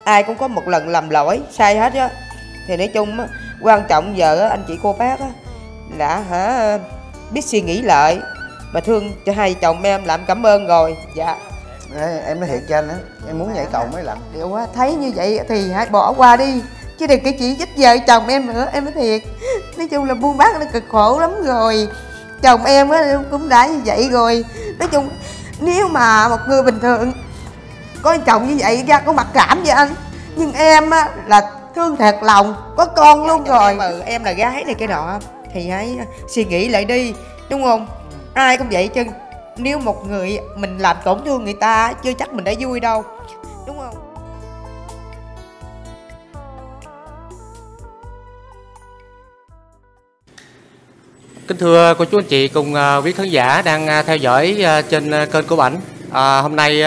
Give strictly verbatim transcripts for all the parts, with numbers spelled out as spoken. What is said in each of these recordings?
ai cũng có một lần làm lỗi sai hết á. Thì nói chung á, quan trọng giờ á, anh chị cô bác á đã hả biết suy nghĩ lại mà thương cho hai chồng em, làm cảm ơn rồi. Dạ. Ê, em nói thiệt cho anh á, em muốn nhảy cầu mấy lần. Điều quá, thấy như vậy thì hãy bỏ qua đi, chứ đừng cái chỉ giúp vợ chồng em nữa. Em nói thiệt, nói chung là buôn bán nó cực khổ lắm rồi. Chồng em á cũng đã như vậy rồi. Nói chung nếu mà một người bình thường có chồng như vậy ra có mặc cảm với anh, nhưng em á là thương thật lòng, có con luôn rồi. Em, ừ, em là gái này cái nọ thì hãy suy nghĩ lại đi, đúng không? Ai cũng vậy chứ, nếu một người mình làm tổn thương người ta chưa chắc mình đã vui đâu, đúng không? Kính thưa cô chú anh chị cùng quý khán giả đang theo dõi trên kênh của Bảnh. À, hôm nay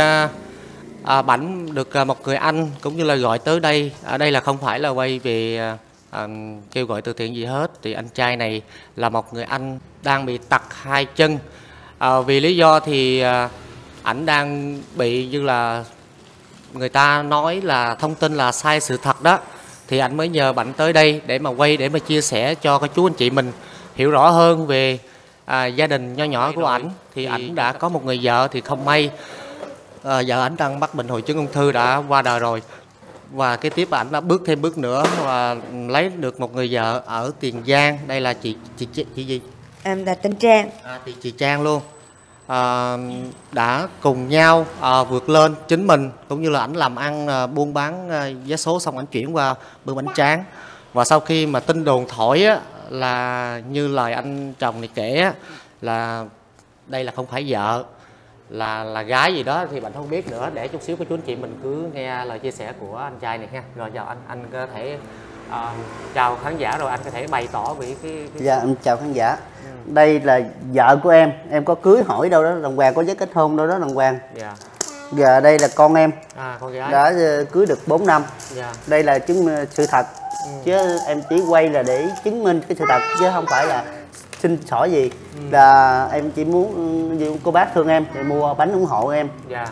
à, Bảnh được một người anh cũng như là gọi tới đây. Ở đây là không phải là quay về à, kêu gọi từ thiện gì hết. Thì anh trai này là một người anh đang bị tật hai chân. À, vì lý do thì à, ảnh đang bị như là người ta nói là thông tin là sai sự thật đó. Thì ảnh mới nhờ Bảnh tới đây để mà quay, để mà chia sẻ cho các chú anh chị mình hiểu rõ hơn về à, gia đình nho nhỏ của ảnh. Thì ảnh đã có một người vợ, thì không may à, vợ ảnh đang mắc bệnh hội chứng ung thư, đã qua đời rồi. Và kế tiếp ảnh đã bước thêm bước nữa và lấy được một người vợ ở Tiền Giang. Đây là chị chị chị, chị gì? Em là tên Trang. À, thì chị Trang luôn. À, đã cùng nhau à, vượt lên chính mình, cũng như là ảnh làm ăn à, buôn bán à, vé số, xong ảnh chuyển qua bưng bánh tráng. Và sau khi mà tin đồn thổi á, là như lời anh chồng này kể á, là đây là không phải vợ, là là gái gì đó thì bạn không biết nữa. Để chút xíu của chú anh chị mình cứ nghe lời chia sẻ của anh trai này ha. Rồi chào anh, anh có thể uh, chào khán giả, rồi anh có thể bày tỏ về cái, cái... Dạ em chào khán giả. Ừ. Đây là vợ của em, em có cưới hỏi đâu đó đàng hoàng, có giấy kết hôn đâu đó đàng hoàng. Dạ. Giờ đây là con em. À, con gái. Đã cưới được bốn năm. Dạ. Đây là chứng sự thật. Ừ. Chứ em chỉ quay là để chứng minh cái sự thật, chứ không phải là xin xỏ gì. Ừ. Là em chỉ muốn cô bác thương em thì mua bánh ủng hộ em. Dạ.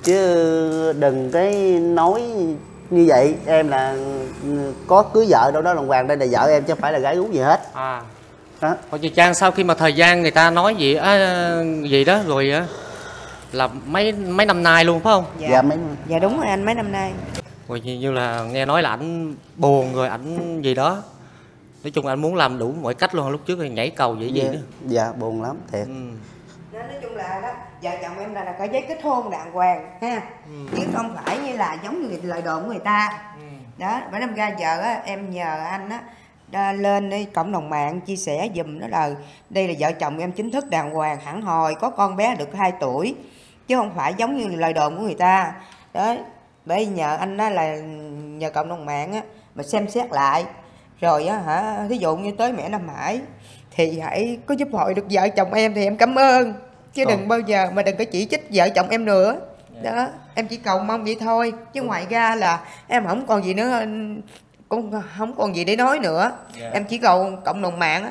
Chứ đừng cái nói như vậy. Em là có cưới vợ đâu đó đàng hoàng, đây là vợ em chứ không phải là gái gú gì hết. À. Đó. Còn chị Trang, sau khi mà thời gian người ta nói gì à, gì đó rồi á, là mấy mấy năm nay luôn phải không? Dạ, dạ, mấy... dạ đúng rồi anh, mấy năm nay. Rồi như là nghe nói là ảnh buồn rồi ảnh gì đó, nói chung anh muốn làm đủ mọi cách luôn. Lúc trước thì nhảy cầu vậy gì dạ, nữa. Dạ buồn lắm thiệt. Ừ. Nói chung là đó, vợ chồng em là, là có giấy kết hôn đàng hoàng ha. Ừ. Chứ không phải như là giống như lời đồn của người ta. Ừ. Đó, bởi năm ra giờ á, em nhờ anh á lên đi cộng đồng mạng chia sẻ giùm đó là đây là vợ chồng em chính thức đàng hoàng hẳn hồi, có con bé được hai tuổi, chứ không phải giống như lời đồn của người ta. Đó, bởi nhờ anh đó là nhờ cộng đồng mạng á mà xem xét lại rồi á hả, thí dụ như tới mẹ Nam Hải thì hãy có giúp hội được vợ chồng em thì em cảm ơn, chứ đừng bao giờ mà đừng có chỉ trích vợ chồng em nữa. Đó, em chỉ cầu mong vậy thôi, chứ ngoài ra là em không còn gì nữa, cũng không còn gì để nói nữa. Em chỉ cầu cộng đồng mạng á,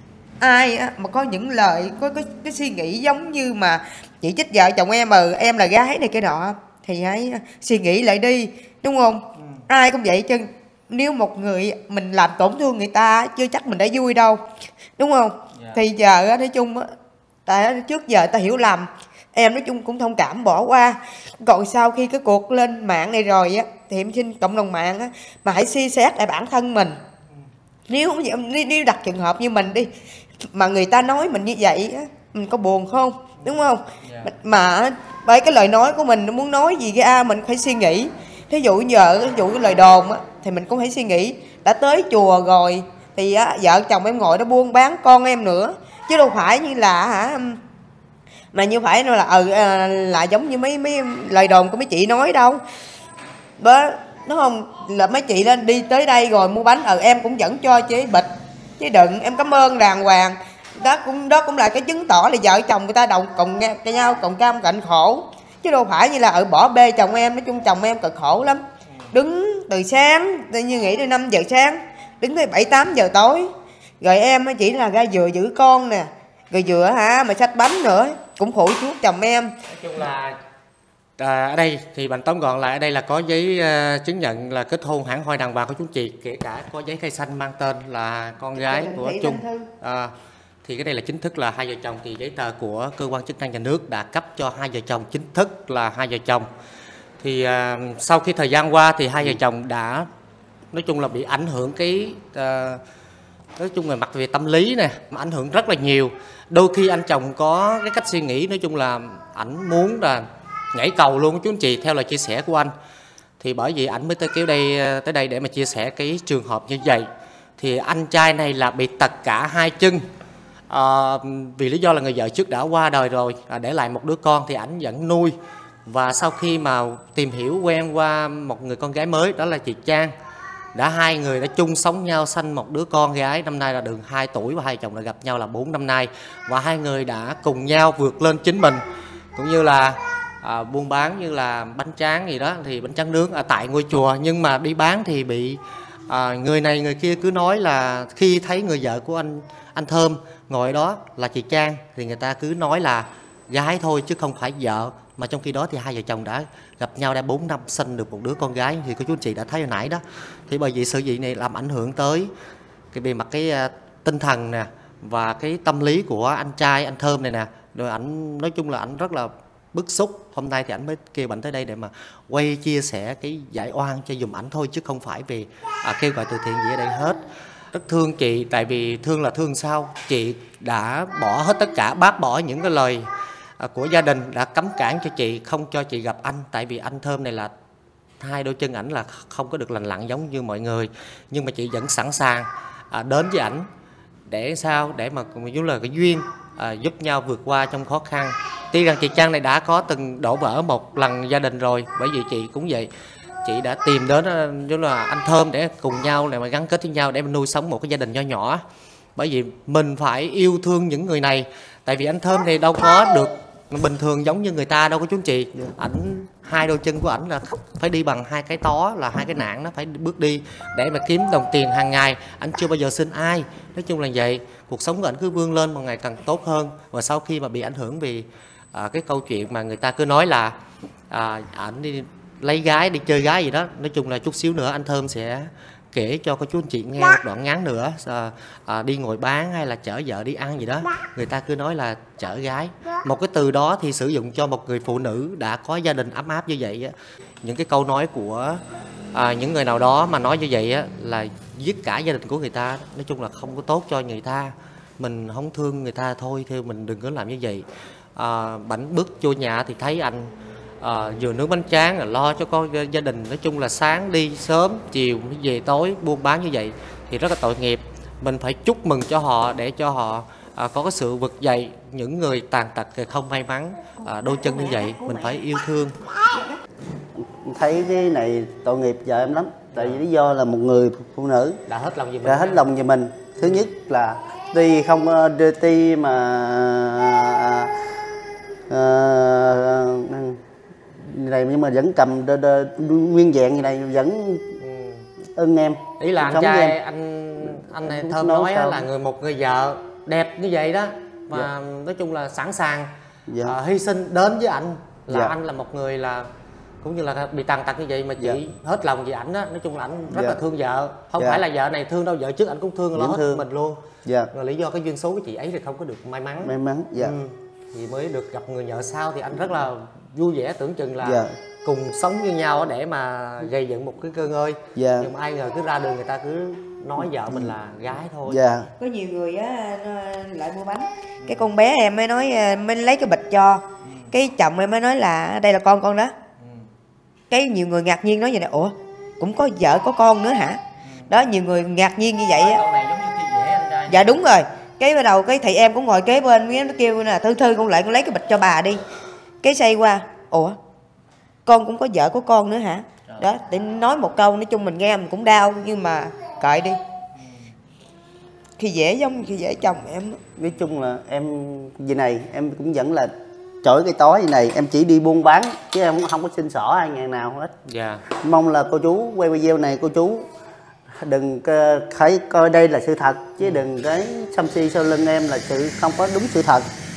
ai á mà có những lời có cái, cái suy nghĩ giống như mà chỉ trích vợ chồng em, mà em là gái này cái nọ thì hãy suy nghĩ lại đi, đúng không? Ừ. Ai cũng vậy chứ, nếu một người mình làm tổn thương người ta chưa chắc mình đã vui đâu, đúng không? Yeah. Thì giờ nói chung á, tại trước giờ ta hiểu lầm, em nói chung cũng thông cảm bỏ qua. Còn sau khi cái cuộc lên mạng này rồi á, thì em xin cộng đồng mạng á mà hãy suy xét lại bản thân mình. Nếu không vậy, nếu đặt trường hợp như mình đi mà người ta nói mình như vậy á, mình có buồn không, đúng không? Yeah. Mà bởi cái lời nói của mình nó muốn nói gì ra mình phải suy nghĩ. Thí dụ giờ ví dụ cái lời đồn á thì mình cũng phải suy nghĩ, đã tới chùa rồi thì á, vợ chồng em ngồi đó buôn bán con em nữa, chứ đâu phải như là hả mà như phải là ừ là giống như mấy mấy lời đồn của mấy chị nói đâu. Đó, đúng không? Là mấy chị lên đi tới đây rồi mua bánh, ừ em cũng vẫn cho chế bịch chứ đừng, em cảm ơn đàng hoàng. Đó cũng đó cũng là cái chứng tỏ là vợ chồng người ta đồng cùng cái nhau, cộng cam cạnh khổ, chứ đâu phải như là ừ bỏ bê chồng em. Nói chung chồng em cực khổ lắm, đứng từ sáng tự nhiên nghỉ từ năm giờ sáng đứng tới bảy tám giờ tối, rồi em chỉ là ra vừa giữ con nè, rồi vừa hả mà xách bánh nữa, cũng phụ chuốt chồng em. Nói chung là À, ở đây thì bạn tóm gọn lại, ở đây là có giấy uh, chứng nhận là kết hôn hẳn hoi đàng hoàng của chú chị, kể cả có giấy khai xanh mang tên là con gái của Trung. À, thì cái đây là chính thức là hai vợ chồng, thì giấy tờ của cơ quan chức năng nhà nước đã cấp cho hai vợ chồng chính thức là hai vợ chồng. Thì uh, sau khi thời gian qua thì hai vợ chồng đã nói chung là bị ảnh hưởng cái uh, nói chung là mặt về tâm lý nè, ảnh hưởng rất là nhiều. Đôi khi anh chồng có cái cách suy nghĩ nói chung là ảnh muốn là nhảy cầu luôn chú anh chị, theo lời chia sẻ của anh. Thì bởi vì ảnh mới tới kéo đây tới đây để mà chia sẻ cái trường hợp như vậy. Thì anh trai này là bị tật cả hai chân, à, vì lý do là người vợ trước đã qua đời rồi, à, để lại một đứa con thì ảnh vẫn nuôi. Và sau khi mà tìm hiểu quen qua một người con gái mới, đó là chị Trang, đã hai người đã chung sống nhau, sanh một đứa con gái năm nay là được hai tuổi, và hai chồng đã gặp nhau là bốn năm nay, và hai người đã cùng nhau vượt lên chính mình, cũng như là à, buôn bán như là bánh tráng gì đó, thì bánh tráng nướng ở tại ngôi chùa. Nhưng mà đi bán thì bị à, người này người kia cứ nói là khi thấy người vợ của anh anh Thơm ngồi đó là chị Trang thì người ta cứ nói là gái thôi chứ không phải vợ. Mà trong khi đó thì hai vợ chồng đã gặp nhau đã bốn năm, sinh được một đứa con gái, thì cô chú anh chị đã thấy hồi nãy đó. Thì bởi vì sự việc này làm ảnh hưởng tới cái bề mặt cái uh, tinh thần nè, và cái tâm lý của anh trai anh Thơm này nè. Rồi ảnh nói chung là ảnh rất là bức xúc. Hôm nay thì ảnh mới kêu ảnh tới đây để mà quay chia sẻ cái giải oan cho dùm ảnh thôi, chứ không phải vì à, kêu gọi từ thiện gì ở đây hết. Rất thương chị, tại vì thương là thương sao, chị đã bỏ hết tất cả, bác bỏ những cái lời của gia đình, đã cấm cản cho chị, không cho chị gặp anh. Tại vì anh Thơm này là hai đôi chân ảnh là không có được lành lặn giống như mọi người, nhưng mà chị vẫn sẵn sàng à, đến với ảnh để sao để mà cũng là cái duyên à, giúp nhau vượt qua trong khó khăn. Tuy rằng chị Trang này đã có từng đổ vỡ một lần gia đình rồi, bởi vì chị cũng vậy, chị đã tìm đến giống là anh Thơm để cùng nhau để mà gắn kết với nhau để mà nuôi sống một cái gia đình nho nhỏ. Bởi vì mình phải yêu thương những người này, tại vì anh Thơm này đâu có được bình thường giống như người ta đâu có chú chị. Ảnh hai đôi chân của ảnh là phải đi bằng hai cái tó, là hai cái nạng nó phải bước đi để mà kiếm đồng tiền hàng ngày. Ảnh chưa bao giờ xin ai, nói chung là vậy. Cuộc sống của ảnh cứ vươn lên một ngày càng tốt hơn. Và sau khi mà bị ảnh hưởng vì à, cái câu chuyện mà người ta cứ nói là à, ảnh đi lấy gái, đi chơi gái gì đó, nói chung là chút xíu nữa anh Thơm sẽ kể cho cô chú anh chị nghe một đoạn ngắn nữa. À, à, đi ngồi bán hay là chở vợ đi ăn gì đó, người ta cứ nói là chở gái. Một cái từ đó thì sử dụng cho một người phụ nữ đã có gia đình ấm áp như vậy á. Những cái câu nói của à, những người nào đó mà nói như vậy á, là giết cả gia đình của người ta. Nói chung là không có tốt cho người ta. Mình không thương người ta thôi, theo mình đừng có làm như vậy. À, bảnh bước vô nhà thì thấy anh à, vừa nướng bánh tráng là lo cho con gia đình. Nói chung là sáng đi sớm, chiều về tối buôn bán như vậy thì rất là tội nghiệp. Mình phải chúc mừng cho họ để cho họ à, có cái sự vực dậy. Những người tàn tật không may mắn à, đôi chân như vậy mình phải yêu thương. Thấy cái này tội nghiệp vợ em lắm, tại vì lý do là một người phụ nữ đã hết lòng vì mình, đã hết lòng vì mình. Thứ nhất là tuy không đưa ti mà uh, này, nhưng mà vẫn cầm đơ, đơ, nguyên vẹn như này, vẫn ừ. ưng em. Ý là anh trai anh anh này Thơm nói, nói là người một người vợ đẹp như vậy đó, và dạ. nói chung là sẵn sàng dạ. uh, hy sinh đến với anh, là dạ. anh là một người là cũng như là bị tàn tật như vậy mà chị dạ. hết lòng vì ảnh đó. Nói chung là anh rất dạ. là thương vợ, không dạ. phải là vợ này thương đâu, vợ trước anh cũng thương nó hết thương. mình luôn. Dạ. Rồi lý do cái duyên số của chị ấy thì không có được may mắn. May mắn. Dạ. Ừ. Thì mới được gặp người vợ sau thì anh rất là vui vẻ, tưởng chừng là dạ. cùng sống với nhau để mà gây dựng một cái cơ ngơi. Dạ. Nhưng mà ai ngờ cứ ra đường người ta cứ nói vợ mình là gái thôi. Dạ. Có nhiều người á lại mua bánh, cái con bé em mới nói, mới lấy cái bịch cho, cái chồng em mới nói là đây là con con đó. Cái nhiều người ngạc nhiên nói vậy nè, ủa cũng có vợ có con nữa hả? Đó, nhiều người ngạc nhiên như vậy á. Dạ đúng rồi. Cái bắt đầu cái thầy em cũng ngồi kế bên, nó kêu là Thư Thư con lại con lấy cái bịch cho bà đi. Cái xoay qua, ủa con cũng có vợ có con nữa hả? Đó, để nói một câu, nói chung mình nghe mình cũng đau, nhưng mà cởi đi. Khi dễ giống khi dễ chồng em. Nói chung là em gì này em cũng vẫn là chổi cây tó gì này, em chỉ đi buôn bán chứ em cũng không có xin xỏ hai ngàn nào hết. Dạ. Mong là cô chú quay video này cô chú đừng thấy coi đây là sự thật, chứ đừng cái xăm xi sau lưng em là sự không có đúng sự thật.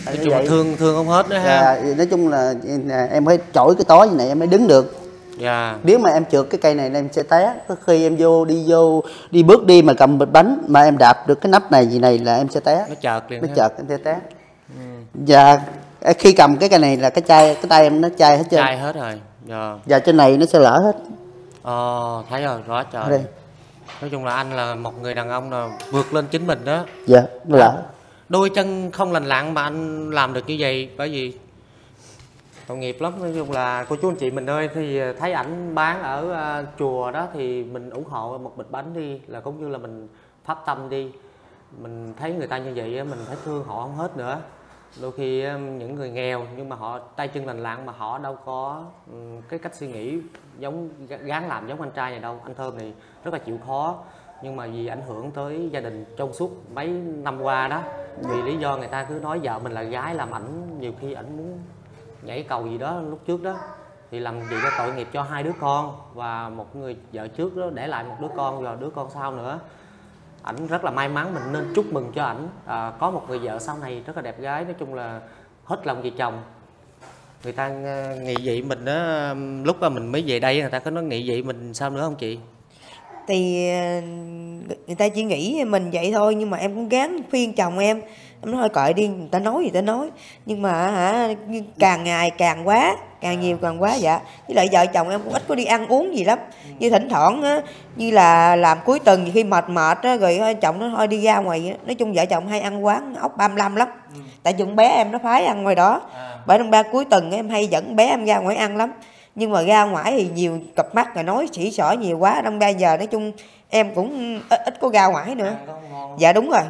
nói chung là thương thương không hết nữa ha. À, nói chung là em phải chổi cái tối như này em mới đứng được. Dạ. Nếu mà em trượt cái cây này em sẽ té. Có khi em vô đi vô đi bước đi mà cầm bịch bánh mà em đạp được cái nắp này gì này là em sẽ té. Nó chợt liền. Nó chợt em sẽ té. Ừ. Và khi cầm cái cây này là cái chai cái tay em nó chai hết trơn. Chai hết rồi. Dạ. Và trên này nó sẽ lỡ hết. Ờ, thấy rồi, rõ trời. Đây. Nói chung là anh là một người đàn ông là vượt lên chính mình đó. Dạ, nó lỡ. Đôi chân không lành lặn mà anh làm được như vậy, bởi vì tội nghiệp lắm. Nói chung là cô chú anh chị mình ơi, thì thấy ảnh bán ở uh, chùa đó thì mình ủng hộ một bịch bánh đi, là cũng như là mình phát tâm đi. Mình thấy người ta như vậy mình thấy thương họ không hết nữa. Đôi khi những người nghèo nhưng mà họ tay chân lành lặn mà họ đâu có um, cái cách suy nghĩ giống gán làm giống anh trai này đâu. Anh Thơm này rất là chịu khó, nhưng mà vì ảnh hưởng tới gia đình trong suốt mấy năm qua đó, vì lý do người ta cứ nói vợ mình là gái, làm ảnh nhiều khi ảnh muốn nhảy cầu gì đó lúc trước đó, thì làm gì có tội nghiệp cho hai đứa con và một người vợ trước đó để lại một đứa con và đứa con sau nữa. Ảnh rất là may mắn, mình nên chúc mừng cho ảnh à, có một người vợ sau này rất là đẹp gái. Nói chung là hết lòng vì chồng. Người ta nghị dị mình đó, lúc mà mình mới về đây người ta có nói nghị dị mình sao nữa không chị? Thì người ta chỉ nghĩ mình vậy thôi, nhưng mà em cũng gán khuyên chồng em, em nói thôi cợi đi, người ta nói gì ta nói, nhưng mà hả càng ngày càng quá, càng nhiều càng quá. Dạ, với lại vợ chồng em cũng ít có đi ăn uống gì lắm, như thỉnh thoảng á, như là làm cuối tuần khi mệt mệt á, rồi chồng nó thôi đi ra ngoài á. Nói chung vợ chồng hay ăn quán ốc ba mươi lăm lắm, ừ. Tại chừng bé em nó phái ăn ngoài đó, à. Bởi năm ba cuối tuần em hay dẫn bé em ra ngoài ăn lắm. Nhưng mà ra ngoài thì nhiều cặp mắt rồi nói chỉ xỏ nhiều quá, năm bây giờ nói chung em cũng ít, ít có ra ngoài nữa. Dạ đúng rồi.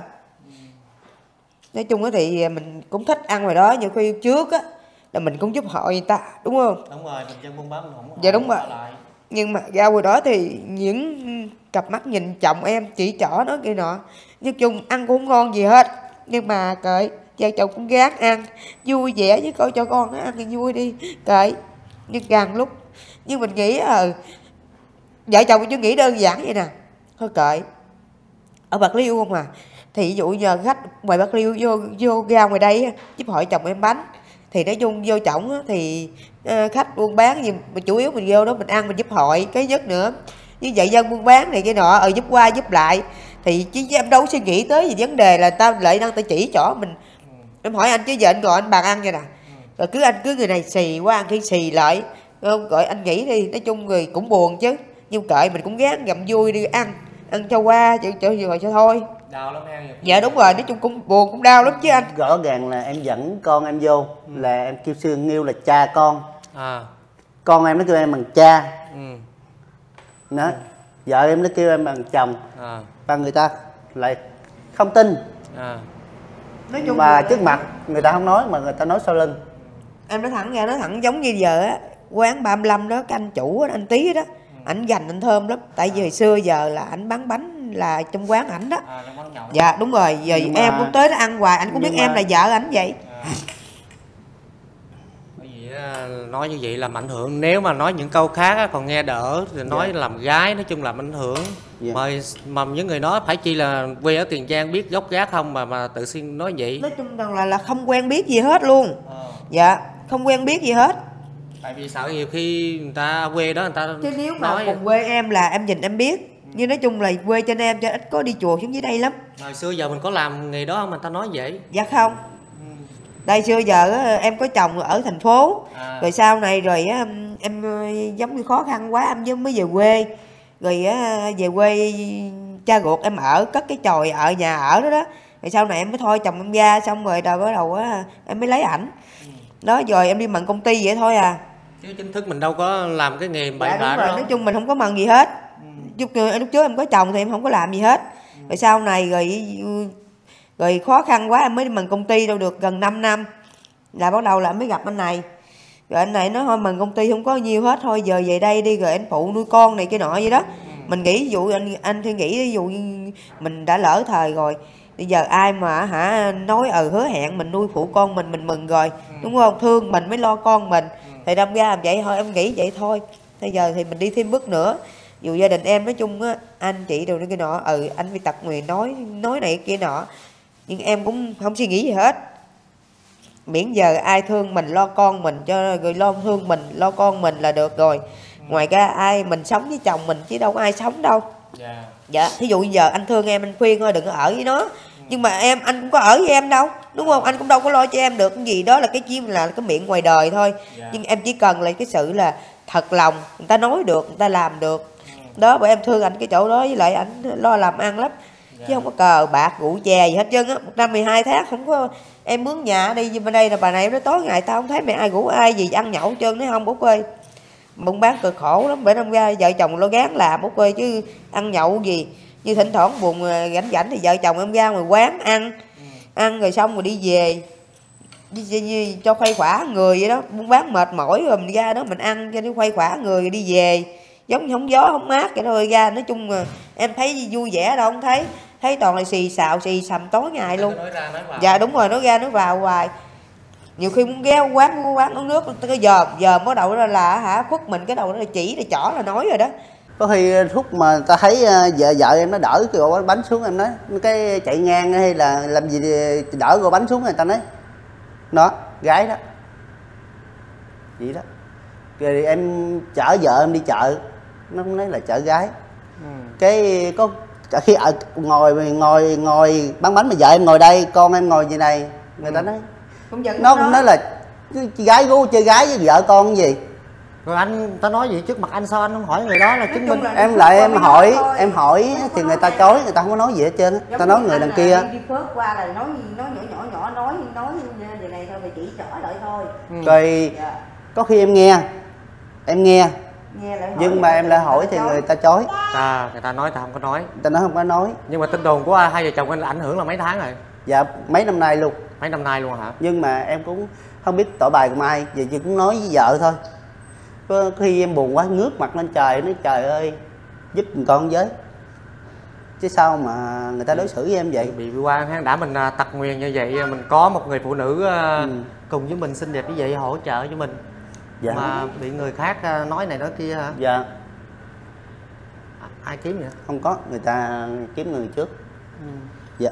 Nói chung thì mình cũng thích ăn ngoài đó, nhiều khi trước á là mình cũng giúp họ người ta, đúng không? Đúng rồi, mình chân buôn bán mình không. Dạ đúng rồi. Nhưng mà ra ngoài đó thì những cặp mắt nhìn chồng em chỉ trỏ nó kia nọ, nói chung ăn cũng không ngon gì hết, nhưng mà kệ, vợ chồng cũng gán ăn vui vẻ với coi cho con nó ăn thì vui đi, kệ. Nhưng càng lúc nhưng mình nghĩ ờ vợ chồng mình chưa nghĩ đơn giản vậy nè, thôi kệ, ở Bạc Liêu không à, thì ví dụ giờ khách ngoài Bạc Liêu vô vô ra ngoài đây giúp hỏi chồng em bánh, thì nói chung vô chổng thì uh, khách buôn bán gì mà chủ yếu mình vô đó mình ăn mình giúp hội cái nhất nữa. Như vậy dân buôn bán này cái nọ ờ giúp qua giúp lại thì chứ em đâu suy nghĩ tới gì vấn đề là tao lại đang tao chỉ chỗ mình. Em hỏi anh chứ giờ anh gọi anh bàn ăn vậy nè, rồi cứ anh cứ người này xì quá ăn khi xì lại không, gọi anh nghĩ đi, nói chung người cũng buồn chứ, nhưng kệ mình cũng gán ngậm vui đi ăn ăn cho qua cho cho rồi cho thôi. Đau lắm em. Dạ đúng rồi, nói chung cũng buồn cũng đau lắm chứ anh. Rõ ràng là em dẫn con em vô, ừ. là em kêu sư Nghiêu là cha con, à. Con em nó kêu em bằng cha, ừ. Đó, ừ. Vợ em nó kêu em bằng chồng, à. Và người ta lại không tin, à. Nói chung mà trước mặt người ta không nói mà người ta nói sau lưng. Em nói thẳng ra, nói thẳng giống như giờ á, quán ba mươi lăm đó, cái anh chủ đó, anh Tí đó, ừ. Ảnh gành anh Thơm lắm, tại vì hồi xưa giờ là ảnh bán bánh là trong quán ảnh đó, à, dạ đúng rồi, giờ nhưng em mà... cũng tới đó ăn hoài, anh cũng biết mà... em là vợ ảnh vậy. À. Bởi vì nói như vậy làm ảnh hưởng, nếu mà nói những câu khác còn nghe đỡ, thì nói dạ. Làm gái nói chung làm ảnh hưởng, dạ. mà, mà những người nói phải chi là quê ở Tiền Giang biết gốc gác không mà mà tự xưng nói vậy. Nói chung rằng là là không quen biết gì hết luôn, à. Dạ không quen biết gì hết. Tại vì sợ nhiều khi người ta quê đó người ta chứ nếu mà nói... cùng quê em là em nhìn em biết, ừ. Nhưng nói chung là quê trên em cho ít có đi chùa xuống dưới đây lắm. Hồi xưa giờ mình có làm nghề đó không mà người ta nói vậy? Dạ không, ừ. Đây xưa giờ em có chồng ở thành phố, à. Rồi sau này rồi em, em giống như khó khăn quá em mới về quê, rồi về quê cha ruột em ở cất cái chòi ở nhà ở đó đó, rồi sau này em mới thôi chồng em ra, xong rồi đầu bắt đầu em mới lấy ảnh, ừ. Đó rồi em đi mận công ty vậy thôi à, chứ chính thức mình đâu có làm cái nghề bậy bạ đó. Nói chung mình không có mần gì hết, ừ. lúc, lúc trước em có chồng thì em không có làm gì hết, ừ. Rồi sau này rồi rồi khó khăn quá em mới đi mần công ty đâu được gần năm năm là bắt đầu là em mới gặp anh này, rồi anh này nói thôi mần công ty không có nhiều hết, thôi giờ về đây đi rồi anh phụ nuôi con này kia nọ vậy đó, ừ. Mình nghĩ ví dụ anh anh thì nghĩ ví dụ như mình đã lỡ thời rồi, bây giờ ai mà hả nói ừ hứa hẹn mình nuôi phụ con mình mình mừng rồi, ừ. Đúng không, thương mình mới lo con mình, ừ. Thì đâm ra làm vậy thôi, em nghĩ vậy thôi. Bây giờ thì mình đi thêm bước nữa, dù gia đình em nói chung á, anh chị đều cái nọ, ừ anh phải tật nguyền nói nói này kia nọ, nhưng em cũng không suy nghĩ gì hết. miễn giờ ai thương mình, lo con mình, cho người lo thương mình, lo con mình là được rồi. Ngoài ra ai mình sống với chồng mình chứ đâu có ai sống đâu. Dạ. Dạ, thí dụ giờ anh thương em, anh khuyên thôi đừng có ở với nó. Nhưng mà em, anh cũng có ở với em đâu, đúng không? Anh cũng đâu có lo cho em được cái gì, đó là cái chim là cái miệng ngoài đời thôi. Nhưng em chỉ cần là cái sự là thật lòng, người ta nói được, người ta làm được. Đó, bởi em thương anh cái chỗ đó, với lại anh lo làm ăn lắm. Chứ không có cờ bạc rượu chè gì hết trơn á. Một năm mười hai tháng không có, em mướn nhà đi bên đây là bà này nó tối ngày tao không thấy mày ai rủ ai gì ăn nhậu hết trơn, thấy không Út ơi. Buôn bán cực khổ lắm, bởi năm ra vợ chồng lo gán làm Út ơi, chứ ăn nhậu gì. Như thỉnh thoảng buồn rảnh rảnh thì vợ chồng em ra ngoài quán ăn, ừ. ăn rồi xong rồi đi về, đi, đi, đi cho khuây khỏa người vậy đó, buôn bán mệt mỏi rồi mình ra đó mình ăn cho nó khuây khỏa người rồi đi về, giống như không gió không mát vậy thôi ra. Nói chung là em thấy vui vẻ đâu không thấy, thấy toàn là xì xào xì xầm tối ngày luôn. Nói ra, nói vào. Dạ đúng rồi, nói ra nói vào hoài. Nhiều khi muốn ghé quán mua quán uống nước cái giờ giờ mới đầu đó là hả khuất mình cái đầu đó là chỉ là chỏ là nói rồi đó. Có khi lúc mà ta thấy vợ vợ em nó đỡ cái gỗ bánh xuống, em nói cái chạy ngang hay là làm gì đỡ gỗ bánh xuống, người ta nói nó gái đó vậy đó. Rồi em chở vợ em đi chợ, nó cũng nói là chở gái. Ừ. Cái có cả khi ở ngồi ngồi ngồi bán bánh mà vợ em ngồi đây, con em ngồi như này, người ta nói cũng nó cũng nói là gái gú chơi gái với vợ con cái gì. Rồi anh ta nói gì trước mặt anh sao anh không hỏi người đó là chứng minh? Em lại em hỏi em hỏi thì người ta chối, người ta không có nói gì hết trơn. Ta nói người đằng kia đi phớt qua là nói nói nhỏ nhỏ nhỏ nói nói như này thôi, mà chỉ trỏ lại thôi. Rồi dạ. Có khi em nghe em nghe, nghe lại nhưng mà em lại hỏi thì người ta chối. À, người ta nói ta không có nói. Người ta nói không có nói. Nhưng mà tin đồn của hai vợ chồng anh là ảnh hưởng là mấy tháng rồi? Dạ mấy năm nay luôn. Mấy năm nay luôn hả? Nhưng mà em cũng không biết tỏ bài của ai, vậy chỉ cũng nói với vợ thôi. Có khi em buồn quá ngước mặt lên trời nói trời ơi giúp con với, chứ sao mà người ta đối xử với em vậy. Bị bị quan ha, đã mình tật nguyền như vậy, mình có một người phụ nữ ừ. cùng với mình xinh đẹp như vậy hỗ trợ cho mình. Dạ. Mà bị người khác nói này nói kia hả? Dạ. À, ai kiếm vậy? Không có, người ta kiếm người trước. Ừ. Dạ.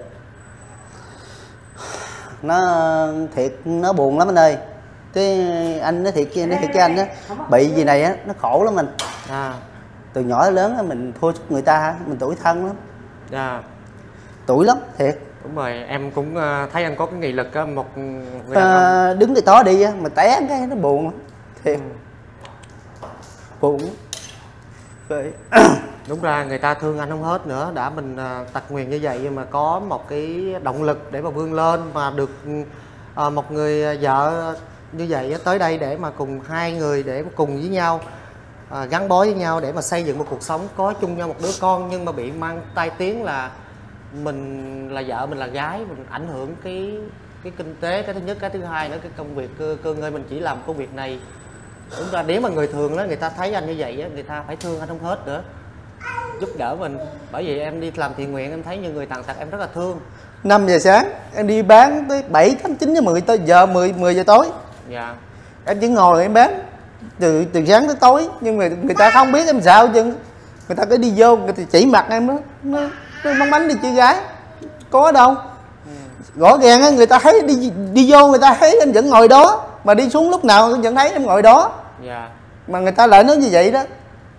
Nó thiệt nó buồn lắm anh ơi. Cái anh nói thiệt kia nói thiệt cái anh á bị gì này á nó khổ lắm mình. À. Từ nhỏ đến lớn á mình thua sức người ta, mình tủi thân lắm. À. Tủi lắm thiệt. Đúng rồi, em cũng thấy anh có cái nghị lực á, một à, đứng cái tó đi á mà té cái nó buồn lắm thiệt. Ừ. Buồn. Rồi. Đúng ra người ta thương anh không hết nữa, đã mình tật nguyền như vậy mà có một cái động lực để mà vươn lên, mà được à, một người vợ như vậy tới đây để mà cùng hai người để cùng với nhau à, gắn bó với nhau để mà xây dựng một cuộc sống có chung nhau một đứa con, nhưng mà bị mang tai tiếng là mình là vợ, mình là gái, mình ảnh hưởng cái cái kinh tế, cái thứ nhất, cái thứ hai nữa cái công việc cơ, cơ ngơi mình chỉ làm công việc này. Đúng ra nếu mà người thường đó người ta thấy anh như vậy á, người ta phải thương anh không hết nữa, giúp đỡ mình. Bởi vì em đi làm thiện nguyện em thấy như người tàn tật em rất là thương. Năm giờ sáng em đi bán tới bảy, tám, chín, mười tới giờ mười, mười giờ tối. Dạ. Em chỉ ngồi em bán từ từ sáng tới tối, nhưng mà người ta không biết em sao chứ. Người ta cứ đi vô người ta chỉ mặt em đó, nó nó bán bánh đi chơi gái. Có đâu. Ừ. Rõ ràng á người ta thấy đi đi vô người ta thấy em vẫn ngồi đó, mà đi xuống lúc nào vẫn thấy em ngồi đó. Dạ. Mà người ta lại nói như vậy đó.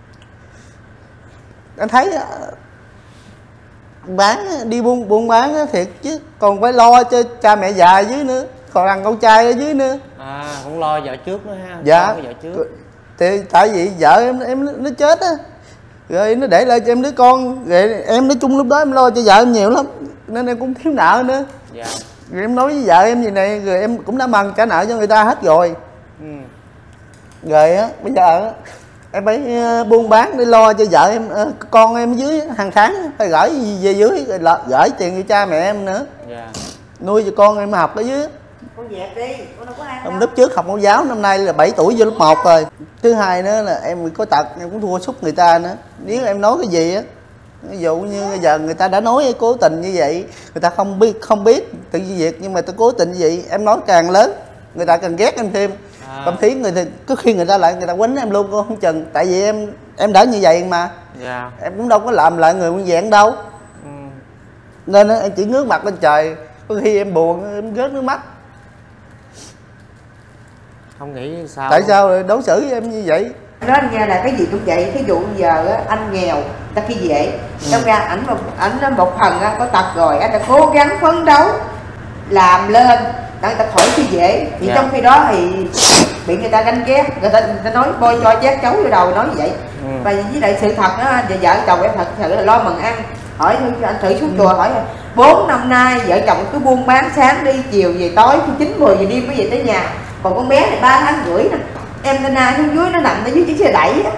Anh thấy bán đi buôn buôn bán thiệt chứ còn phải lo cho cha mẹ già dưới nữa, còn thằng con trai ở dưới nữa. À cũng lo vợ trước nữa ha. Dạ. Vợ trước. Thì tại vì vợ em em nó chết á, rồi nó để lại cho em đứa con, rồi em nói chung lúc đó em lo cho vợ em nhiều lắm nên em cũng thiếu nợ nữa. Dạ. Rồi em nói với vợ em gì này, rồi em cũng đã mần trả nợ cho người ta hết rồi. Ừ. Rồi á bây giờ em phải buôn bán để lo cho vợ em, con em dưới hàng tháng phải gửi về dưới, rồi gửi tiền cho cha mẹ em nữa. Yeah. Nuôi cho con em học ở dưới. Con dẹp đi, con đâu có ăn đâu. Lớp trước học mẫu giáo, năm nay là bảy tuổi vô lớp một rồi. Thứ hai nữa là em có tật, em cũng thua sút người ta nữa. Nếu em nói cái gì á, ví dụ như bây giờ người ta đã nói cố tình như vậy, người ta không biết không biết tự việc, nhưng mà tôi cố tình như vậy, em nói càng lớn người ta càng ghét em thêm. À. Thậm chí người thì có khi người ta lại người ta quýnh em luôn, cô không chừng, tại vì em em đã như vậy mà. Yeah. Em cũng đâu có làm lại người nguyên vẹn đâu. Ừ. Nên em chỉ ngước mặt lên trời, có khi em buồn em rớt nước mắt. Không nghĩ sao? Tại sao lại đối xử với em như vậy? Nói anh nghe là cái gì cũng vậy. Thí dụ giờ á, anh nghèo ta khi dễ, trong ra ảnh một ảnh một phần á, có tật rồi anh đã cố gắng phấn đấu làm lên để người ta khỏi khi dễ. Thì yeah. trong khi đó thì bị người ta ganh ghét, người ta, người ta nói bôi cho chét chấu vô đầu nói như vậy. Ừ. Và với lại sự thật đó, vợ vợ chồng em thật sự là lo mần ăn. Hỏi anh thử xuống chùa hỏi bốn năm nay vợ chồng cứ buôn bán sáng đi chiều về tối khi chín mười giờ đêm mới về tới nhà. Còn con bé này ba tháng rưỡi nè, em tên ai xuống dưới nó nằm ở dưới chiếc xe đẩy á,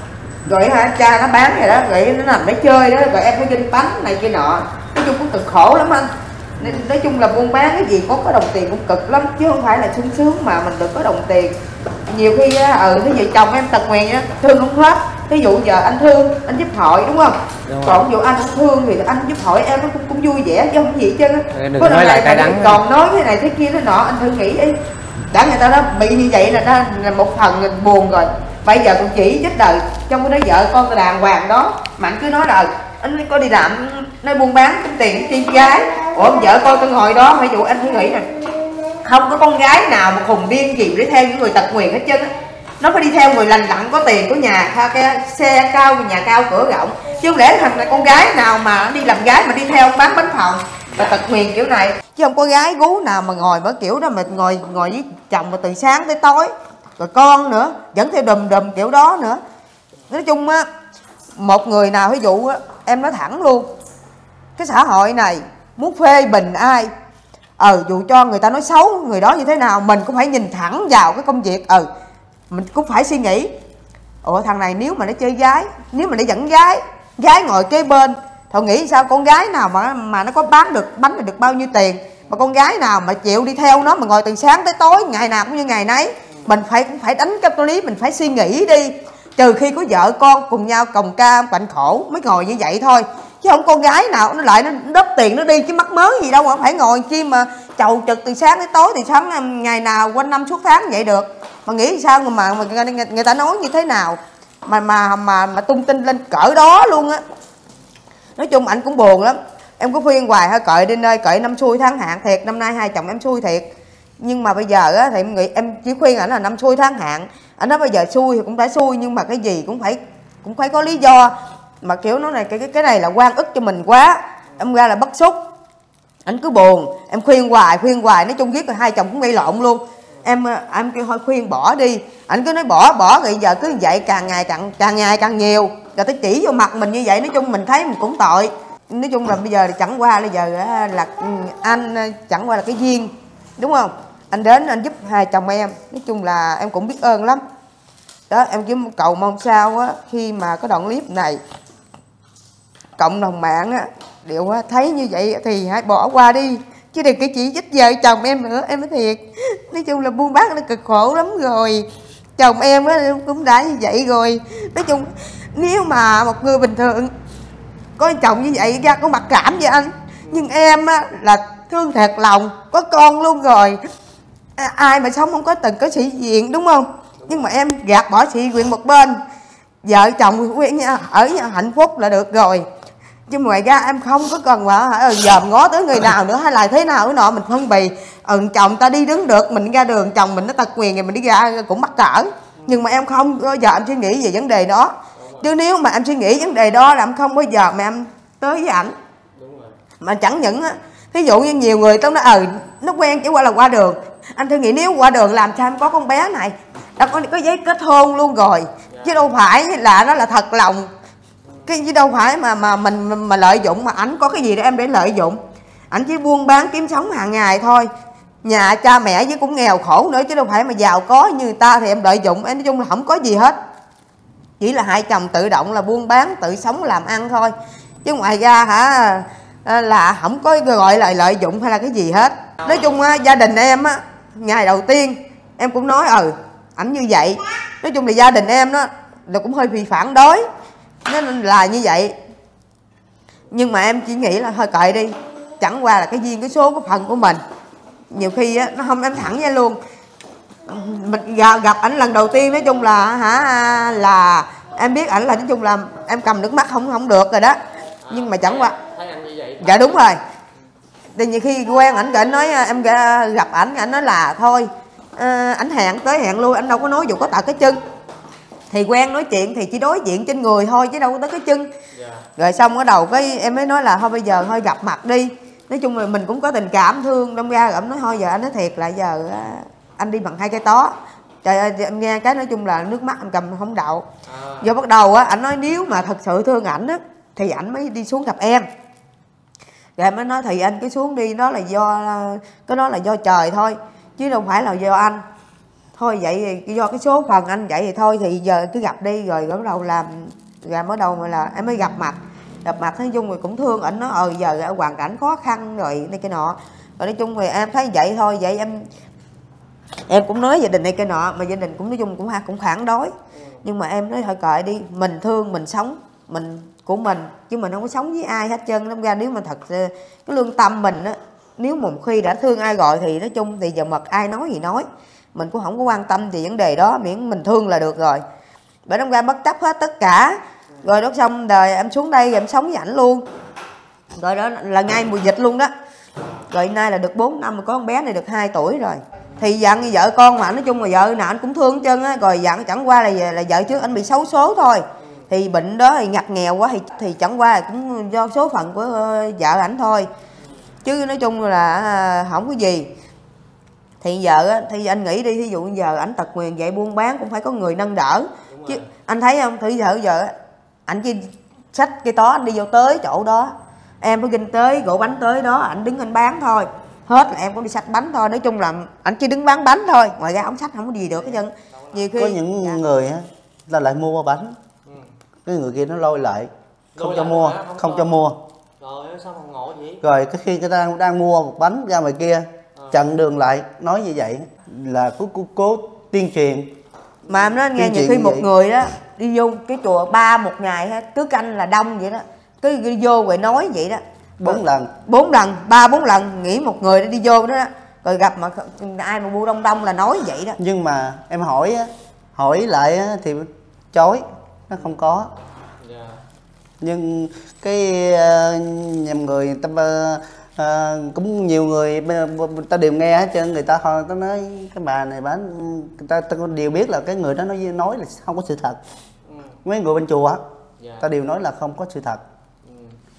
rồi hả cha nó bán vậy đó, rồi nó nằm để chơi đó, rồi em phải kinh bánh này kia nọ. Nói chung cũng cực khổ lắm anh. Nên nói chung là buôn bán cái gì có có đồng tiền cũng cực lắm, chứ không phải là sung sướng mà mình được có đồng tiền. Nhiều khi á, ừ thế vợ chồng em tật nguyền á, thương không hết. Ví dụ giờ anh thương, anh giúp hội đúng không? Đúng còn ví dụ anh không thương thì anh giúp hội em nó cũng, cũng vui vẻ chứ không gì chứ. Có nói lại cái đắng còn nói thế này thế kia thế nọ, anh thử nghĩ đi. Đã người ta đó bị như vậy là nó là một phần mình buồn rồi. Bây giờ còn chỉ chết đời trong cái đó vợ con cái đàng hoàng đó mà anh cứ nói là anh có đi làm nơi buôn bán kiếm tiền chi gái. Ủa vợ con tôi ngồi đó, ví dụ anh thử nghĩ nè, không có con gái nào mà khùng điên gì để theo những người tật nguyền hết trơn á. Nó phải đi theo người lành lặn có tiền có nhà cái xe cao nhà cao cửa rộng, chứ không lẽ thằng này con gái nào mà đi làm gái mà đi theo bán bánh phòng và tật nguyền kiểu này. Chứ không có gái gú nào mà ngồi bởi kiểu đó mà ngồi ngồi với chồng mà từ sáng tới tối, rồi con nữa vẫn theo đùm đùm kiểu đó nữa. Nói chung á, một người nào ví dụ á, em nói thẳng luôn, cái xã hội này muốn phê bình ai, ờ dù cho người ta nói xấu người đó như thế nào, mình cũng phải nhìn thẳng vào cái công việc. Ừ mình cũng phải suy nghĩ, ủa thằng này nếu mà nó chơi gái, nếu mà nó dẫn gái, gái ngồi kế bên, thôi nghĩ sao con gái nào mà mà nó có bán được bánh là được bao nhiêu tiền, mà con gái nào mà chịu đi theo nó mà ngồi từ sáng tới tối ngày nào cũng như ngày nấy. Mình phải cũng phải đánh cái lý, mình phải suy nghĩ đi. Trừ khi có vợ con cùng nhau còng cam quạnh khổ mới ngồi như vậy thôi, chứ không con gái nào nó lại nó đớp tiền nó đi chứ mắc mớ gì đâu mà phải ngồi chi mà chầu trực từ sáng tới tối, thì sáng ngày nào quanh năm suốt tháng vậy được. Mà nghĩ sao mà, mà người, người ta nói như thế nào mà mà mà mà tung tin lên cỡ đó luôn á. Nói chung anh cũng buồn lắm. Em có khuyên hoài thôi, cợi đi nơi cợi năm xui tháng hạn thiệt, năm nay hai chồng em xui thiệt. Nhưng mà bây giờ á thì em nghĩ em chỉ khuyên ảnh là năm xui tháng hạn. Anh nói bây giờ xui thì cũng phải xui, nhưng mà cái gì cũng phải cũng phải có lý do. Mà kiểu nó này cái cái cái này là oan ức cho mình quá, em ra là bất xúc. Anh cứ buồn, em khuyên hoài khuyên hoài, nói chung giết rồi hai chồng cũng gây lộn luôn. Em em kêu thôi khuyên bỏ đi, anh cứ nói bỏ bỏ rồi giờ cứ như vậy càng ngày càng càng ngày càng nhiều, rồi tới chỉ vô mặt mình như vậy. Nói chung mình thấy mình cũng tội. Nói chung là bây giờ chẳng qua là giờ là anh chẳng qua là cái duyên đúng không, anh đến anh giúp hai chồng em. Nói chung là em cũng biết ơn lắm đó. Em chỉ cầu mong sao á, khi mà có đoạn clip này cộng đồng mạng á đều thấy như vậy thì hãy bỏ qua đi, chứ đừng cái chỉ giúp vợ chồng em nữa. Em nói thiệt, nói chung là buôn bán nó cực khổ lắm rồi, chồng em á cũng đã như vậy rồi. Nói chung nếu mà một người bình thường có chồng như vậy ra có mặc cảm với anh, nhưng em á là thương thật lòng, có con luôn rồi. À, ai mà sống không có từng có sĩ diện đúng không? Nhưng mà em gạt bỏ sĩ diện một bên, vợ chồng ở hạnh phúc là được rồi. Chứ ngoài ra em không có cần mà dòm ngó tới người nào nữa hay là thế nào nữa nọ mình phân bì. Ừ chồng ta đi đứng được, mình ra đường chồng mình nó tật nguyền thì mình đi ra cũng mắc cỡ. Nhưng mà em không bao giờ em suy nghĩ về vấn đề đó. Chứ nếu mà em suy nghĩ vấn đề đó là em không bao giờ mà em tới với ảnh. Mà chẳng những á, ví dụ như nhiều người tao nói ờ nó quen chỉ qua là qua đường. Anh thử nghĩ nếu qua đường làm sao em có con bé này, đã có có giấy kết hôn luôn rồi, chứ đâu phải là nó là thật lòng. Cái chứ đâu phải mà mà mình mà lợi dụng, mà ảnh có cái gì để em để lợi dụng. Ảnh chỉ buôn bán kiếm sống hàng ngày thôi. Nhà cha mẹ với cũng nghèo khổ nữa, chứ đâu phải mà giàu có như người ta thì em lợi dụng. Em nói chung là không có gì hết, chỉ là hai chồng tự động là buôn bán tự sống làm ăn thôi, chứ ngoài ra hả là không có gọi là lợi dụng hay là cái gì hết. Nói chung á, gia đình em á, ngày đầu tiên em cũng nói ừ ảnh như vậy. Nói chung là gia đình em đó là cũng hơi bị phản đối nên là như vậy. Nhưng mà em chỉ nghĩ là thôi kệ đi, chẳng qua là cái duyên cái số cái phần của mình. Nhiều khi á nó không, em thẳng ra luôn, mình gặp ảnh lần đầu tiên nói chung là hả là em biết ảnh là nói chung là em cầm nước mắt không không được rồi đó. Nhưng mà chẳng qua dạ đúng rồi, thì nhiều khi quen ảnh ảnh nói em gặp ảnh ảnh nói là thôi à, ảnh hẹn tới hẹn lui, anh đâu có nói dù có tật cái chân. Thì quen nói chuyện thì chỉ đối diện trên người thôi chứ đâu có tới cái chân. Yeah. Rồi xong ở đầu cái em mới nói là thôi bây giờ thôi gặp mặt đi. Nói chung là mình cũng có tình cảm thương, đâm ra rồi nói thôi giờ anh nói thiệt là giờ anh đi bằng hai cây tó. Trời ơi em nghe cái nói chung là nước mắt em cầm không đậu. À. Giờ bắt đầu á ảnh nói nếu mà thật sự thương ảnh á thì ảnh mới đi xuống gặp em. Rồi em mới nói thì anh cứ xuống đi, đó là do cái đó là do trời thôi chứ đâu phải là do anh. Thôi vậy thì do cái số phần anh vậy thì thôi thì giờ cứ gặp đi rồi bắt đầu làm làm ở đâu mà là em mới gặp mặt. Gặp mặt nói chung rồi cũng thương ảnh, nó ờ giờ hoàn cảnh khó khăn rồi này cái nọ. Rồi nói chung thì em thấy vậy thôi, vậy em em cũng nói gia đình này cái nọ mà gia đình cũng nói chung cũng cũng phản đối. Nhưng mà em nói thôi kệ đi, mình thương mình sống mình của mình chứ mình không có sống với ai hết trơn. Đâm ra nếu mà thật cái lương tâm mình á, nếu một khi đã thương ai rồi thì nói chung thì giờ mật ai nói gì nói, mình cũng không có quan tâm về vấn đề đó, miễn mình thương là được rồi. Bởi đâm ra bất chấp hết tất cả. Rồi đó xong đời em xuống đây rồi em sống với ảnh luôn. Rồi đó là ngay mùa dịch luôn đó. Rồi nay là được bốn năm mà có con bé này được hai tuổi rồi. Thì dặn vợ con mà nói chung là vợ nào anh cũng thương hết trơn á. Rồi dặn chẳng qua là là vợ trước anh bị xấu số thôi. Thì bệnh đó thì ngặt nghèo quá thì thì chẳng qua là cũng do số phận của vợ ảnh thôi. Chứ nói chung là không có gì. Thì giờ thì anh nghĩ đi, thí dụ giờ ảnh tật nguyền vậy buôn bán cũng phải có người nâng đỡ. Chứ anh thấy không, thử giờ giờ ảnh chỉ xách cây tó anh đi vô tới chỗ đó, em phải ginh tới gỗ bánh tới đó, ảnh đứng anh bán thôi, hết là em cũng đi xách bánh thôi. Nói chung là ảnh chỉ đứng bán bánh thôi, ngoài ra ông xách không có gì được cái chân. Nhiều khi có những dạ. người á ta lại mua bánh, ừ. cái người kia nó lôi lại không lôi cho mua, hả? không, không cho mua. Rồi sao mà ngộ vậy? Rồi cái khi người ta đang, đang mua một bánh ra ngoài kia, à. chặn đường lại nói như vậy là cố, cố, cố tuyên truyền. Mà em nói nghe nhiều khi một vậy. Người đó đi vô cái chùa ba một ngày ha, cứ canh là đông vậy đó, cứ đi vô rồi nói vậy đó bốn lần bốn lần ba bốn lần nghĩ một người đi vô đó, đó rồi gặp mà ai mà bu đông đông là nói vậy đó. Nhưng mà em hỏi á, hỏi lại á, thì chối nó không có. Yeah. Nhưng cái uh, nhầm người, người ta uh, cũng nhiều người người ta đều nghe hết trơn, người ta họ ta nói cái bà này bán, người ta, ta đều biết là cái người đó nói nói là không có sự thật. Ừ. Mấy người bên chùa á, yeah. ta đều nói là không có sự thật. Ừ.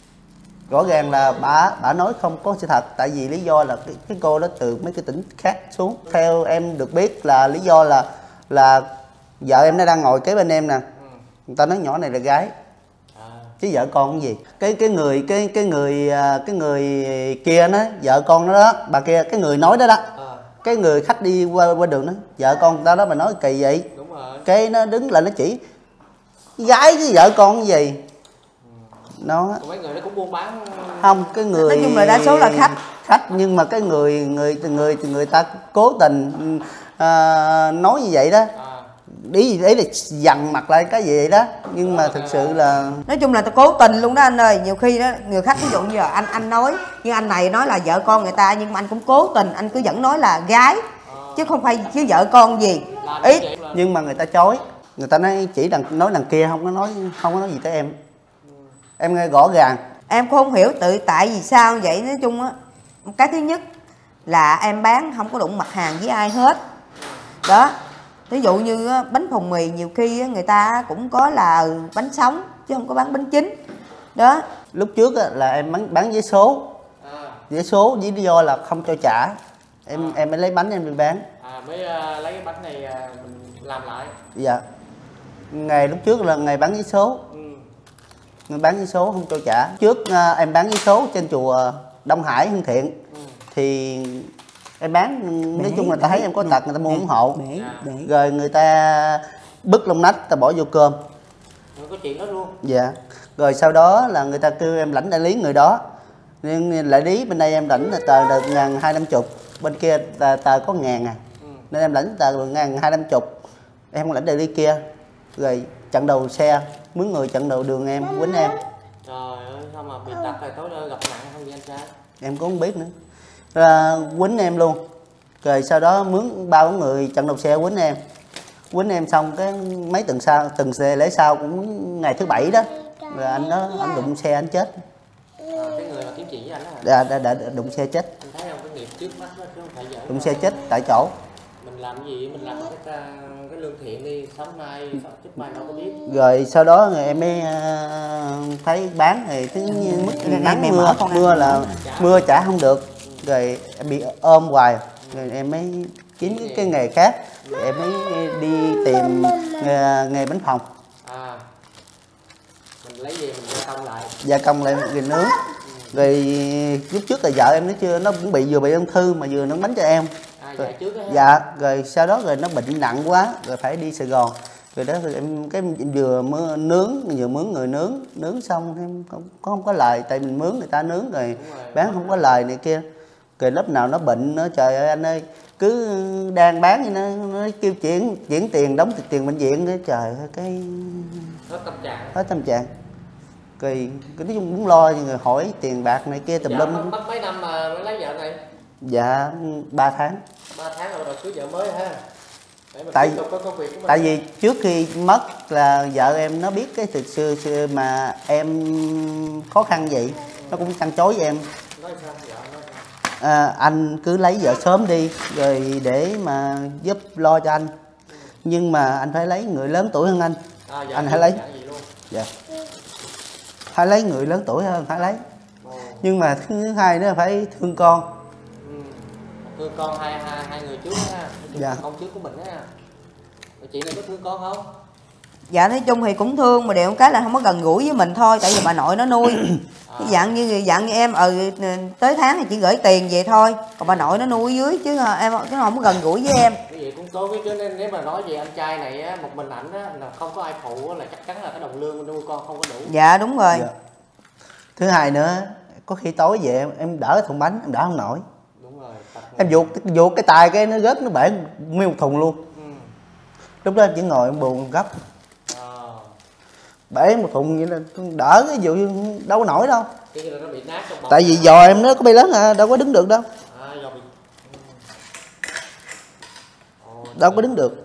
Rõ ràng là bà bà nói không có sự thật, tại vì lý do là cái, cái cô đó từ mấy cái tỉnh khác xuống. Ừ. Theo em được biết là lý do là là vợ em nó đang ngồi kế bên em nè. Ừ. Người ta nói nhỏ này là gái. Chứ vợ con cái gì, cái cái người cái cái người cái người kia nó vợ con nó đó, bà kia cái người nói đó đó, à. cái người khách đi qua qua đường đó vợ con ta đó mà nói kỳ vậy. Đúng rồi. Cái nó đứng lại nó chỉ gái với vợ con cái gì. Ừ. Nó mấy người nó cũng buôn bán không, cái người nói chung là đa số là khách khách nhưng mà cái người người người người ta cố tình uh, nói như vậy đó. À. Ý đấy là dằn mặt lại cái gì vậy đó, nhưng mà thực sự là nói chung là ta cố tình luôn đó anh ơi. Nhiều khi đó người khách ví dụ như là anh anh nói nhưng anh này nói là vợ con người ta, nhưng mà anh cũng cố tình anh cứ vẫn nói là gái chứ không phải chứ vợ con gì ý. Nhưng mà người ta chối, người ta nói chỉ đằng nói đằng kia, không có nói không có nói gì tới em. Em nghe rõ ràng. Em cũng không hiểu tự tại vì sao vậy. Nói chung á, cái thứ nhất là em bán không có đụng mặt hàng với ai hết đó. Ví dụ như bánh phồng mì nhiều khi người ta cũng có là bánh sống chứ không có bán bánh chín đó. Lúc trước là em bán bán vé số, vé số với lý do là không cho trả, em à. em mới lấy bánh em đi bán. À mới uh, lấy cái bánh này uh, mình làm lại. Dạ. Ngày lúc trước là ngày bán vé số, ừ. ngày bán vé số không cho trả. Trước uh, em bán vé số trên chùa Đông Hải Hưng Thiện, ừ. thì em bán nói để, chung là ta thấy em có tật người ta mua ủng hộ, để, để. Rồi người ta bứt lông nách ta bỏ vô cơm. Rồi có chuyện đó luôn. Dạ. Rồi sau đó là người ta kêu em lãnh đại lý người đó, nhưng đại lý bên đây em lãnh là tờ được ngàn hai năm chục, bên kia tờ, tờ có ngàn à, ừ. nên em lãnh tờ được ngàn hai năm chục, em không lãnh đại lý kia. Rồi chặn đầu xe mướn người chặn đầu đường em quýnh em. Trời ơi sao mà bị tật rồi tối nay gặp nạn không vậy anh trai? Em cũng không biết nữa. Ra quýnh em luôn. Rồi sau đó mướn ba bốn người chặn đầu xe quýnh em, quýnh em xong cái mấy tuần sau, tuần xe lễ sau cũng ngày thứ bảy đó, rồi anh đó anh đụng xe anh chết. À, cái người mà kiếm chuyện với anh đó hả? Đã, đã, đã, đã đụng xe chết. Anh thấy không, cái nghiệp trước mắt đó chứ không phải giờ. Đụng xe chết tại chỗ. Mình làm cái gì, mình làm cái cái lương thiện đi, sống nay chết mai đâu có biết. Rồi sau đó rồi em mới uh, thấy bán thì thứ nhiên mức nắng mưa mưa là mưa chả không được, rồi em bị ôm hoài, rồi em mới kiếm cái, cái nghề khác, em mới đi tìm nghề, nghề bánh phồng. À, mình lấy gì mình gia công lại, gia công lại rồi nướng. Rồi lúc trước là vợ em nó chưa, nó cũng bị vừa bị ung thư mà vừa nướng bánh cho em. À, rồi, trước đó dạ, rồi sau đó rồi nó bệnh nặng quá rồi phải đi Sài Gòn, rồi đó rồi em cái vừa mưa nướng vừa mướn người nướng nướng xong em không không có lời, tại mình mướn người ta nướng rồi, rồi bán không có lời này kia, rồi lúc nào nó bệnh nó trời ơi anh ơi, cứ đang bán như nó nó kêu chuyển chuyển tiền đóng tiền bệnh viện cái trời ơi cái hết tâm trạng hết tâm trạng. Rồi cái nói chung cũng lo người hỏi tiền bạc này kia tùm dạ, lum. mất mấy năm mà mới lấy vợ này? Dạ ba tháng. ba tháng rồi cưới vợ mới ha. Để tại có công việc của mình. Tại vì trước khi mất là vợ em nó biết cái thực xưa xưa mà em khó khăn vậy, nó cũng chăn chối với em. Nói sao? Dạ, nói sao? À, anh cứ lấy vợ sớm đi rồi để mà giúp lo cho anh, nhưng mà anh phải lấy người lớn tuổi hơn anh. À, dạ, anh hãy lấy dạ. phải lấy người lớn tuổi hơn phải lấy. Ồ. Nhưng mà thứ hai nữa là phải thương con. Ừ. Thương con hai hai hai người trước ha. Dạ. Con trước của mình ha. Chị này có thương con không? Dạ nói chung thì cũng thương, mà điều cái là không có gần gũi với mình thôi, tại vì bà nội nó nuôi. À. Cái dạng như dạng như em ừ tới tháng thì chỉ gửi tiền về thôi, còn bà nội nó nuôi dưới chứ em cái không có gần gũi với em. Cái gì cũng tốt với, chứ nên nếu mà nói về anh trai này á, một mình ảnh á là không có ai phụ á, là chắc chắn là cái đồng lương nuôi con không có đủ. Dạ đúng rồi. Dạ. Thứ hai nữa, có khi tối về em, em đỡ thùng bánh em đỡ không nổi. Đúng rồi. Em vuột vuột cái tài cái nó rớt nó bể nguyên một thùng luôn. Ừ. Lúc đó em chỉ ngồi em buồn gấp. À. Bể một thùng vậy là đỡ cái vụ đâu có nổi đâu. Cái là nó bị nát trong bọc. Tại vì giò em nó có bay lớn à, đâu có đứng được đâu. À, giò bị... Ồ, đâu có đứng được.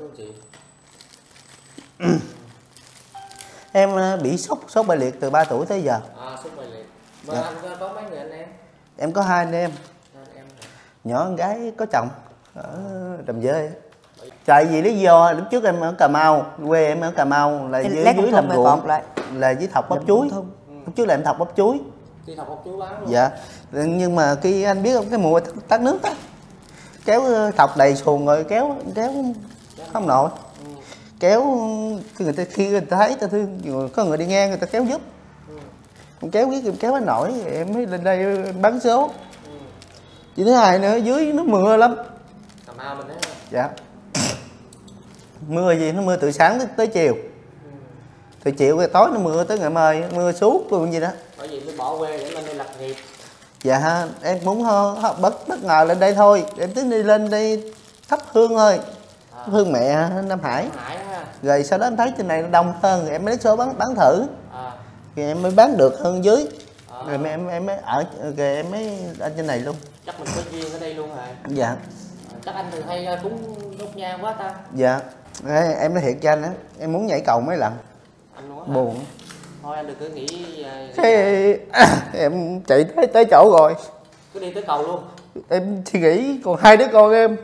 Em bị sốt sốt bại liệt từ ba tuổi tới giờ. À, sốt bại liệt. Mà dạ. Anh có mấy người anh em? Em có hai anh em. Hai anh em hả? Nhỏ con gái có chồng ở Đầm Dơi. Tại vì lý do lúc trước em ở Cà Mau, quê em ở Cà Mau là dưới, dưới làm ruộng là dưới thọc bắp chuối. Ừ. Lúc trước là em thọc bắp chuối. Đi thọc bắp chuối bán luôn. Dạ. Nhưng mà khi anh biết không, cái mùa tắt nước á, kéo thọc đầy xuồng rồi kéo kéo không nổi. Ừ. Kéo người ta khi người ta thấy ta thương, có người đi ngang người ta kéo giúp. Ừ. Kéo biết kéo nó nổi em mới lên đây bán số. Ừ. Chỉ thứ hai nữa dưới nó mưa lắm. Cà Mau mình đấy. Dạ. Mưa gì nó mưa từ sáng tới, tới chiều. Ừ. Từ chiều tới tối nó mưa tới ngày mai mưa suốt luôn gì đó. Bởi vì mới bỏ quê để lên đây lập nghiệp. Dạ em muốn bất bất ngờ lên đây thôi, em tính đi lên đây thắp hương thôi. À. Hương mẹ Nam Hải. Nam Hải ha. Rồi sau đó em thấy trên này nó đông hơn rồi em mới lấy số bán bán thử. À. Rồi em mới bán được hơn dưới. À. Rồi em em mới ở rồi em mới ở trên này luôn. Chắc mình có duyên ở đây luôn rồi. Dạ. Chắc anh thường hay cúng đốt nhang quá ta. Dạ. Em nói thiệt cho anh á, em muốn nhảy cầu mấy lần. Anh muốn buồn. Hả? Thôi anh đừng cứ nghĩ, nghĩ thế em chạy tới tới chỗ rồi. Cứ đi tới cầu luôn. Em suy nghĩ còn hai đứa con em.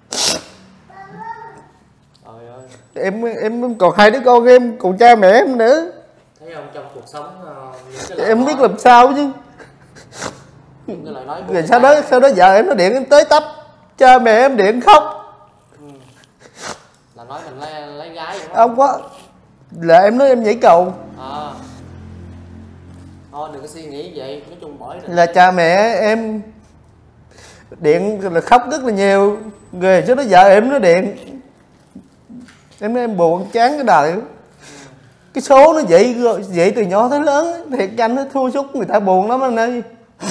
Trời ơi. Em em còn hai đứa con em, còn cha mẹ em nữa. Thấy không, trong cuộc sống em biết làm sao chứ. Những cái lời nói rồi sau đó sau đó vợ em nó điện em tới tấp, cha mẹ em điện khóc. Ừ. Là nói mình lấy, lấy gái vậy không có, là em nói em nhảy cầu. À. Thôi đừng có suy nghĩ vậy, nói chung bởi là cha mẹ em điện là khóc rất là nhiều. Rồi sau đó vợ em nó điện, em nói em buồn chán cái đời. Ừ. Cái số nó vậy vậy từ nhỏ tới lớn thiệt anh nó thua sút người ta buồn lắm anh ơi.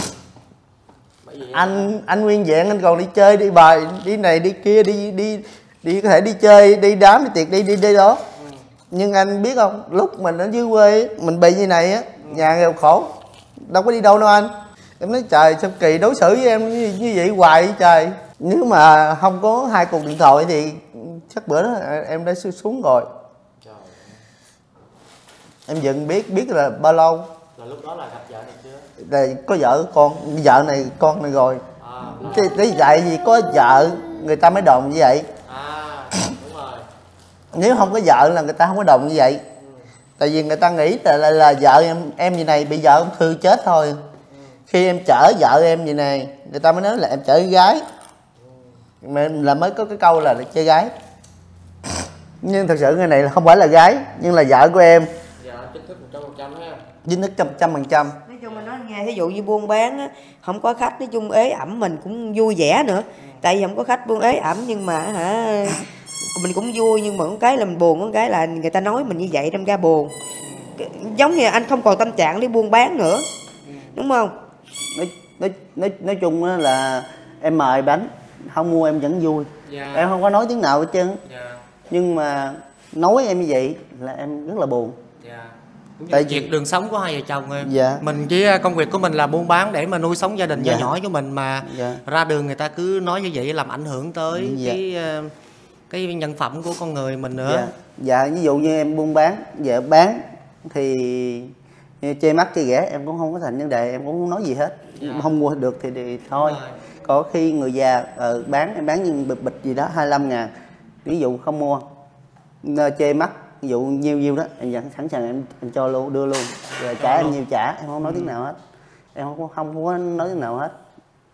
Anh anh nguyên vẹn anh còn đi chơi đi bài đi này đi kia đi đi đi có thể đi chơi đi đám đi tiệc đi đi đi đó. Ừ. Nhưng anh biết không, lúc mình ở dưới quê mình bị như này á. Ừ. Nhà nghèo khổ đâu có đi đâu đâu anh. Em nói trời sao kỳ đối xử với em như, như vậy hoài vậy trời. Nếu mà không có hai cuộc điện thoại thì chắc bữa đó em đã xuống rồi. Trời. Em dừng biết biết là bao lâu. Là lúc đó là gặp vợ này chưa? Đây có vợ con, vợ này con này rồi. À, thì, thì vậy gì có vợ người ta mới đồn như vậy. À, Nếu không có vợ là người ta không có đồng như vậy. Tại vì người ta nghĩ là, là, là vợ em em gì này bị vợ ung thư chết thôi. Khi em chở vợ em gì này, người ta mới nói là em chở gái, mà là mới có cái câu là chơi gái. Nhưng thật sự người này không phải là gái, nhưng là vợ của em. Dạ, chính thức một trăm phần trăm ha. Chính thức một trăm phần trăm. Nói chung mà nói nghe, ví dụ như buôn bán á, không có khách, nói chung ế ẩm mình cũng vui vẻ nữa. Tại vì không có khách buôn ế ẩm, nhưng mà hả mình cũng vui, nhưng mà có cái là mình buồn, có cái là người ta nói mình như vậy đâm ra buồn. Giống như anh không còn tâm trạng để buôn bán nữa, đúng không? Nói, nói, nói, nói chung là em mời bánh, không mua em vẫn vui. Dạ. Em không có nói tiếng nào hết trơn. Dạ. Nhưng mà nói em như vậy là em rất là buồn. Dạ. Tại việc đường sống của hai vợ chồng em. Dạ. Mình chỉ công việc của mình là buôn bán để mà nuôi sống gia đình, dạ, nhỏ nhỏ của mình mà. Dạ. Ra đường người ta cứ nói như vậy làm ảnh hưởng tới, dạ, cái cái nhân phẩm của con người mình nữa. Dạ. Dạ, ví dụ như em buôn bán, vợ bán thì chê mắt chê ghẻ em cũng không có thành vấn đề, em cũng không nói gì hết. Dạ. Không mua được thì, thì thôi. Dạ. Có khi người già ờ, bán em bán như bịch bịch gì đó hai mươi lăm ngàn, ví dụ không mua chê mắt, ví dụ nhiêu nhiêu đó em vẫn sẵn sàng em, em cho luôn, đưa luôn, rồi trả em nhiều trả, em không nói tiếng nào hết, em không không, không có nói tiếng nào hết.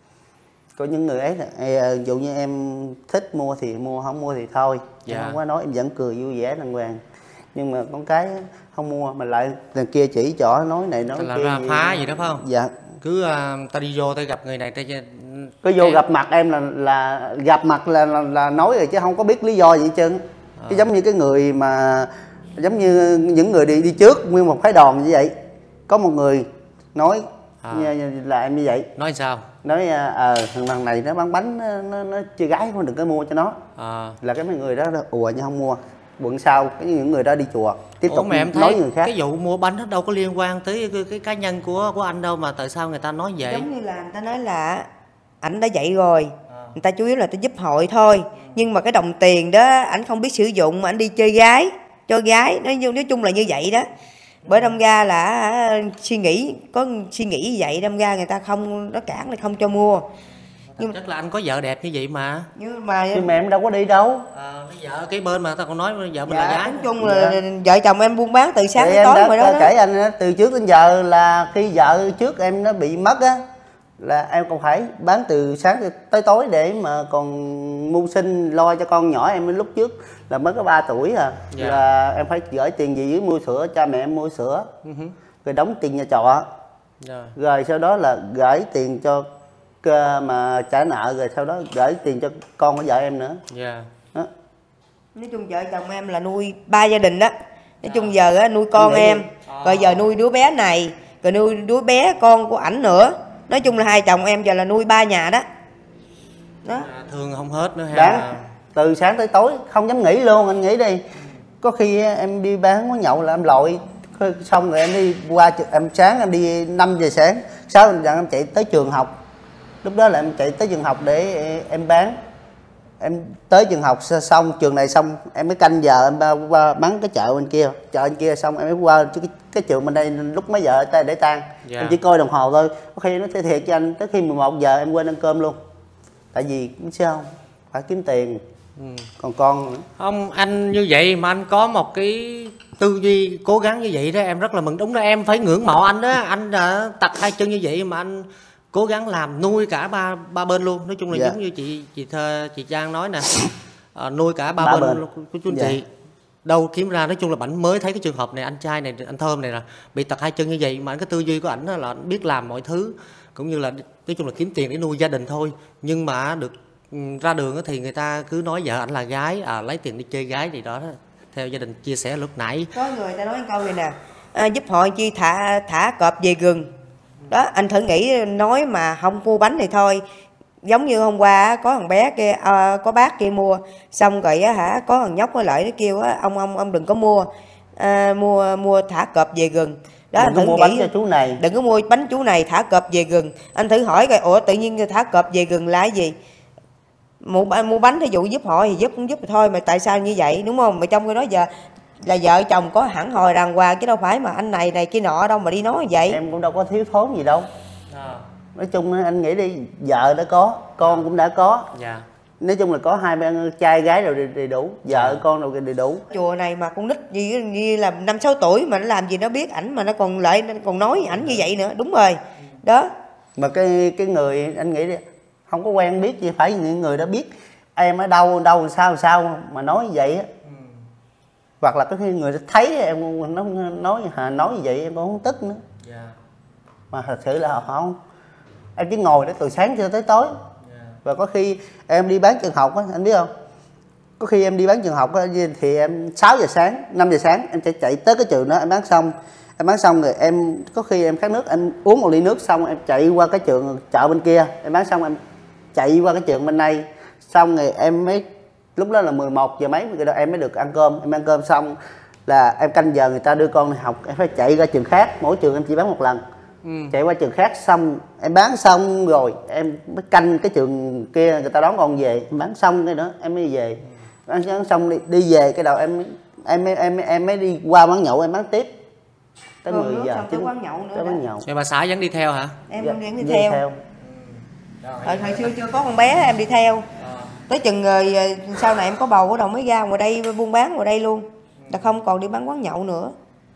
Có những người ấy là ví dụ như em thích mua thì mua, không mua thì thôi. Dạ. Em không có nói, em vẫn cười vui vẻ đàng hoàng. Nhưng mà con cái không mua mà lại đằng kia chỉ trỏ nói này nói là kia ra phá gì đó phải không? Dạ. Cứ uh, ta đi vô ta gặp người này ta cứ vô gặp mặt em là là gặp mặt là là, là nói rồi chứ không có biết lý do gì hết trơn. À. Cái giống như cái người mà giống như những người đi đi trước nguyên một phái đoàn như vậy, có một người nói à. như, là em như vậy. Nói sao? Nói ờ à, thằng thằng này nó bán bánh nó nó chơi gái không, đừng có mua cho nó. À. Là cái mấy người đó ùa nhưng không mua. Bữa sau cái những người đó đi chùa tiếp tục em nói thấy người khác. Cái vụ mua bánh nó đâu có liên quan tới cái, cái cá nhân của của anh đâu mà tại sao người ta nói vậy? Giống như là người ta nói là ảnh đã dạy rồi, à. Người ta chủ yếu là ta giúp hội thôi. Ừ. Nhưng mà cái đồng tiền đó ảnh không biết sử dụng mà ảnh đi chơi gái, cho gái, nói nói chung là như vậy đó. Bởi đâm ra là suy nghĩ có suy nghĩ như vậy, đâm ra người ta không, nó cản là không cho mua. Nhưng chắc là anh có vợ đẹp như vậy mà. Nhưng mà nhưng mà em đâu có đi đâu. À, cái vợ cái bên mà ta còn nói vợ mình, dạ, là gái. Nói chung là dạ. Vợ chồng em buôn bán từ sáng thì tới tối rồi đó. Kể anh từ trước đến giờ là khi vợ trước em nó bị mất á là em còn phải bán từ sáng tới tối để mà còn mưu sinh lo cho con nhỏ em. Lúc trước là mới có ba tuổi à, dạ. Là em phải gửi tiền gì dưới mua sữa, cha mẹ em mua sữa, uh-huh. Rồi đóng tiền nhà trọ, dạ. Rồi sau đó là gửi tiền cho mà trả nợ, rồi sau đó gửi tiền cho con của vợ em nữa. Yeah. Đó. Nói chung vợ chồng em là nuôi ba gia đình đó. Nói chung giờ nuôi con em, à. Rồi giờ nuôi đứa bé này, rồi nuôi đứa bé con của ảnh nữa. Nói chung là hai chồng em giờ là nuôi ba nhà đó. Đó. À, thương không hết nữa ha. Đáng. Từ sáng tới tối không dám nghỉ luôn, anh nghĩ đi. Có khi em đi bán quán nhậu là em lội xong rồi em đi qua em sáng em đi năm giờ sáng, sáu giờ em chạy tới trường học. Lúc đó là em chạy tới trường học để em bán. Em tới trường học xong, trường này xong em mới canh giờ em qua bán cái chợ bên kia, chợ bên kia xong em mới qua cái, cái trường bên đây lúc mấy giờ để tan. Yeah. Em chỉ coi đồng hồ thôi. Có khi nó thiệt thiệt cho anh tới khi mười một giờ em quên ăn cơm luôn. Tại vì sao không? Phải kiếm tiền. Ừ. Còn con nữa. Không, anh như vậy mà anh có một cái tư duy cố gắng như vậy đó em rất là mừng. Đúng đó, em phải ngưỡng mộ anh đó. Anh đã tật hai chân như vậy mà anh cố gắng làm nuôi cả ba ba bên luôn. Nói chung là, dạ, giống như chị chị thơ, chị Trang nói nè, à, nuôi cả ba, ba bên, bên của chú anh, dạ, chị. Đâu kiếm ra, nói chung là ảnh mới thấy cái trường hợp này, anh trai này, anh Thơm này là bị tật hai chân như vậy mà cái tư duy của ảnh là anh biết làm mọi thứ, cũng như là nói chung là kiếm tiền để nuôi gia đình thôi. Nhưng mà được ra đường thì người ta cứ nói vợ ảnh là gái, à, lấy tiền đi chơi gái gì đó. Theo gia đình chia sẻ lúc nãy, có người ta nói câu này nè, à, giúp hội chi thả thả cọp về rừng. Đó, anh thử nghĩ nói mà không mua bánh thì thôi. Giống như hôm qua có thằng bé kia, à, có bác kia mua xong rồi á hả, có thằng nhóc nó lại nó kêu á, ông ông ông đừng có mua, à, mua mua thả cọp về rừng. Đó, đừng anh thử mua nghĩ, bánh cho chú này, đừng có mua bánh chú này, thả cọp về rừng. Anh thử hỏi rồi, ủa tự nhiên thả cọp về rừng là cái gì? Mua, mua bánh thí dụ giúp họ thì giúp cũng giúp thôi, mà tại sao như vậy, đúng không? Mà trong cái đó giờ là vợ chồng có hẳn hồi đàng hoàng chứ đâu phải mà anh này này kia nọ đâu mà đi nói vậy. Em cũng đâu có thiếu thốn gì đâu. À. Nói chung anh nghĩ đi, vợ đã có, con cũng đã có. Dạ. nói chung là có hai trai gái rồi đầy đủ, vợ dạ. con rồi đầy đủ. Chùa này mà con nít gì như là năm sáu tuổi mà nó làm gì nó biết ảnh mà nó còn lại nó còn nói ảnh như vậy nữa, đúng rồi đó. Mà cái cái người anh nghĩ đi, không có quen biết gì, phải những người đã biết em ở đâu đâu sao sao mà nói như vậy á. Ừ. Hoặc là có khi người ta thấy em nó nói nói như vậy em cũng không tức nữa. Yeah. Mà thật sự là họ không, em chỉ ngồi đó từ sáng cho tới tối. Yeah. Và có khi em đi bán trường học á, anh biết không, có khi em đi bán trường học á, thì em sáu giờ sáng năm giờ sáng em sẽ chạy tới cái trường đó, em bán xong em bán xong rồi em có khi em khát nước, em uống một ly nước xong em chạy qua cái trường chợ bên kia, em bán xong em chạy qua cái trường bên này, xong rồi em mới lúc đó là mười một giờ mấy người đó em mới được ăn cơm. Em ăn cơm xong là em canh giờ người ta đưa con đi học, em phải chạy ra trường khác, mỗi trường em chỉ bán một lần. Ừ. Chạy qua trường khác xong em bán xong rồi em mới canh cái trường kia người ta đón con về, em bán xong cái nữa em mới về. Bán xong đi, đi về cái đầu em em em em, em mới đi qua bán nhậu em bán tiếp tới mười giờ tới quán nhậu nữa. Tới quán nhậu. Rồi bà xã vẫn đi theo hả? Em vẫn dạ, đi theo. theo. Thời thời xưa chưa có con bé em đi theo. À. Tới chừng rồi sau này em có bầu bắt đầu mới ra ngoài đây buôn bán ngoài đây luôn. Là không còn đi bán quán nhậu nữa.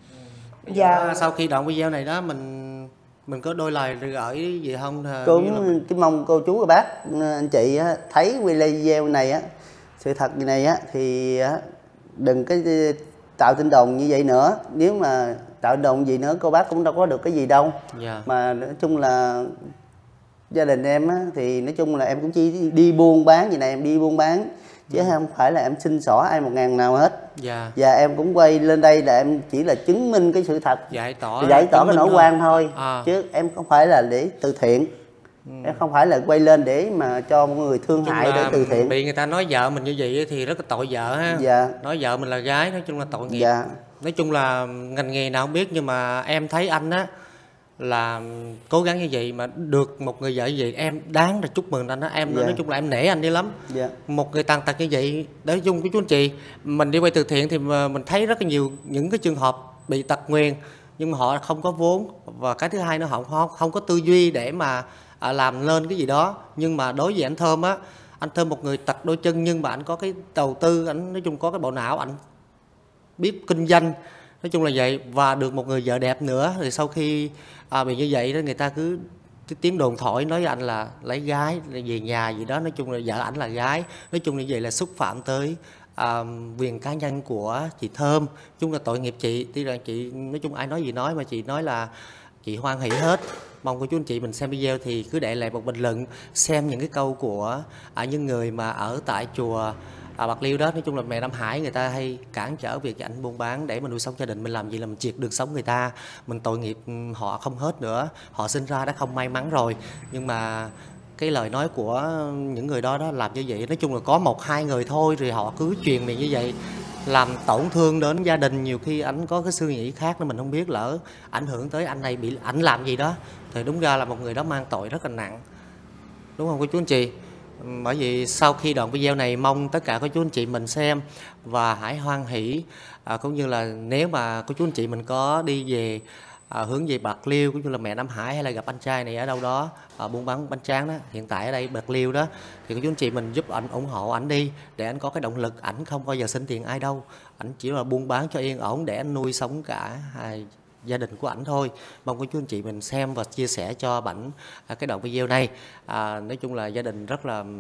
Giờ dạ. Sau khi đoạn video này đó mình mình có đôi lời gửi gì không? Cũng cái mong cô chú và bác anh chị thấy video này á, sự thật này á thì đừng cái tạo tin đồn như vậy nữa. Nếu mà tạo tin đồn gì nữa cô bác cũng đâu có được cái gì đâu. Yeah. Mà nói chung là gia đình em á, thì nói chung là em cũng chỉ đi buôn bán vậy này, em đi buôn bán chứ ừ. không phải là em xin xỏ ai một ngàn nào hết. Yeah. Và em cũng quay lên đây là em chỉ là chứng minh cái sự thật, giải tỏa giải tỏa cái nỗi oan thôi. À. Chứ em không phải là để từ thiện. Ừ. Em không phải là quay lên để mà cho mọi người thương hại để từ thiện. Bị người ta nói vợ mình như vậy thì rất là tội vợ ha. Dạ. Nói vợ mình là gái, nói chung là tội nghiệp. Dạ. Nói chung là ngành nghề nào không biết, nhưng mà em thấy anh á là cố gắng như vậy mà được một người vợ như vậy em đáng là chúc mừng anh á. Em yeah. nói chung là em nể anh đi lắm. Yeah. Một người tàn tật như vậy, để chung của chú anh chị mình đi quay từ thiện thì mình thấy rất là nhiều những cái trường hợp bị tật nguyền nhưng mà họ không có vốn, và cái thứ hai nữa họ không, không có tư duy để mà à, làm lên cái gì đó. Nhưng mà đối với anh Thơm á, anh Thơm một người tật đôi chân nhưng mà anh có cái đầu tư, anh nói chung có cái bộ não, anh biết kinh doanh, nói chung là vậy. Và được một người vợ đẹp nữa. Thì sau khi à, bị như vậy đó, người ta cứ tiếng đồn thổi nói với anh là lấy gái về nhà gì đó, nói chung là vợ ảnh là gái, nói chung như vậy là xúc phạm tới à, quyền cá nhân của chị Thơm. Chung là tội nghiệp chị. Tuy rằng chị nói chung ai nói gì nói, mà chị nói là chị hoan hỷ hết. Mong cô chú anh chị mình xem video thì cứ để lại một bình luận xem những cái câu của à, những người mà ở tại chùa à, Bạc Liêu đó. Nói chung là mẹ Nam Hải người ta hay cản trở việc cho anh buôn bán để mà nuôi sống gia đình mình, làm gì là mình triệt được sống người ta, mình tội nghiệp họ không hết nữa. Họ sinh ra đã không may mắn rồi, nhưng mà cái lời nói của những người đó đó làm như vậy, nói chung là có một hai người thôi rồi họ cứ truyền miệng như vậy, làm tổn thương đến gia đình. Nhiều khi ảnh có cái suy nghĩ khác nên mình không biết, lỡ ảnh hưởng tới anh này, bị ảnh làm gì đó thì đúng ra là một người đó mang tội rất là nặng, đúng không cô chú anh chị? Bởi vì sau khi đoạn video này mong tất cả cô chú anh chị mình xem và hãy hoan hỷ, à, cũng như là nếu mà cô chú anh chị mình có đi về à, hướng về Bạc Liêu cũng như là mẹ Nam Hải, hay là gặp anh trai này ở đâu đó à, buôn bán bánh tráng đó, hiện tại ở đây Bạc Liêu đó, thì cô chú anh chị mình giúp ảnh, ủng hộ ảnh đi để anh có cái động lực. Ảnh không bao giờ xin tiền ai đâu, ảnh chỉ là buôn bán cho yên ổn để anh nuôi sống cả à, gia đình của ảnh thôi. Mong cô chú anh chị mình xem và chia sẻ cho ảnh à, cái đoạn video này. À, nói chung là gia đình rất là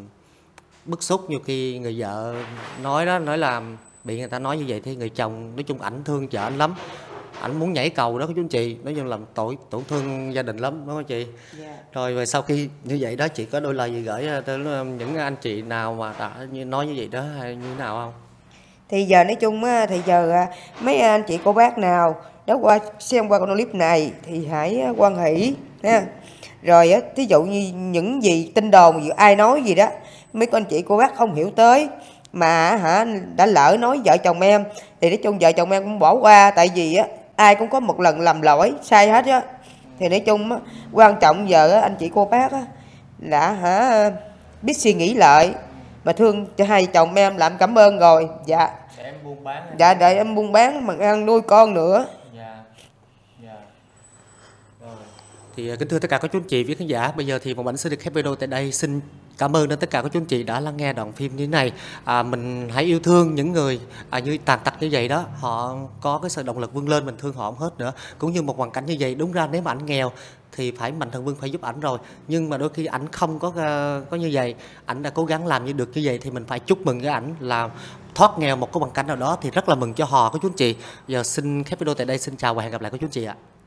bức xúc, nhiều khi người vợ nói đó, nói là bị người ta nói như vậy thì người chồng nói chung ảnh thương vợ anh lắm, ảnh muốn nhảy cầu đó cô chú anh chị, nói chung là tội tổn thương gia đình lắm, đúng không chị? Yeah. Rồi và sau khi như vậy đó, chị có đôi lời gì gửi tới những anh chị nào mà đã nói như vậy đó hay như thế nào không? Thì giờ nói chung á, thì giờ mấy anh chị cô bác nào đó qua xem qua con clip này thì hãy hoan hỷ nha. Rồi á, thí dụ như những gì tin đồn gì ai nói gì đó mấy con anh chị cô bác không hiểu tới mà hả đã lỡ nói vợ chồng em thì nói chung vợ chồng em cũng bỏ qua, tại vì á ai cũng có một lần làm lỗi sai hết á. Thì nói chung á, quan trọng giờ á, anh chị cô bác á, là hả biết suy nghĩ lại mà thương cho hai chồng em làm cảm ơn rồi. Dạ. Để em buôn bán. Dạ để em buôn bán mà ăn nuôi con nữa. Dạ. Dạ. Rồi. Thì kính thưa tất cả các chú anh chị, quý khán giả, bây giờ thì Mộng Ảnh sẽ được khép video tại đây. Xin cảm ơn đến tất cả các chú anh chị đã lắng nghe đoạn phim như thế này. À, mình hãy yêu thương những người à, như tàn tật như vậy đó, họ có cái sự động lực vươn lên, mình thương họ không hết nữa. Cũng như một hoàn cảnh như vậy, đúng ra nếu mà ảnh nghèo thì phải Mạnh Thường Quân phải giúp ảnh rồi, nhưng mà đôi khi ảnh không có có như vậy, ảnh đã cố gắng làm như được như vậy thì mình phải chúc mừng cái ảnh là thoát nghèo một cái hoàn cảnh nào đó, thì rất là mừng cho họ các chú anh chị. Giờ xin khép video tại đây, xin chào và hẹn gặp lại các chú anh chị ạ.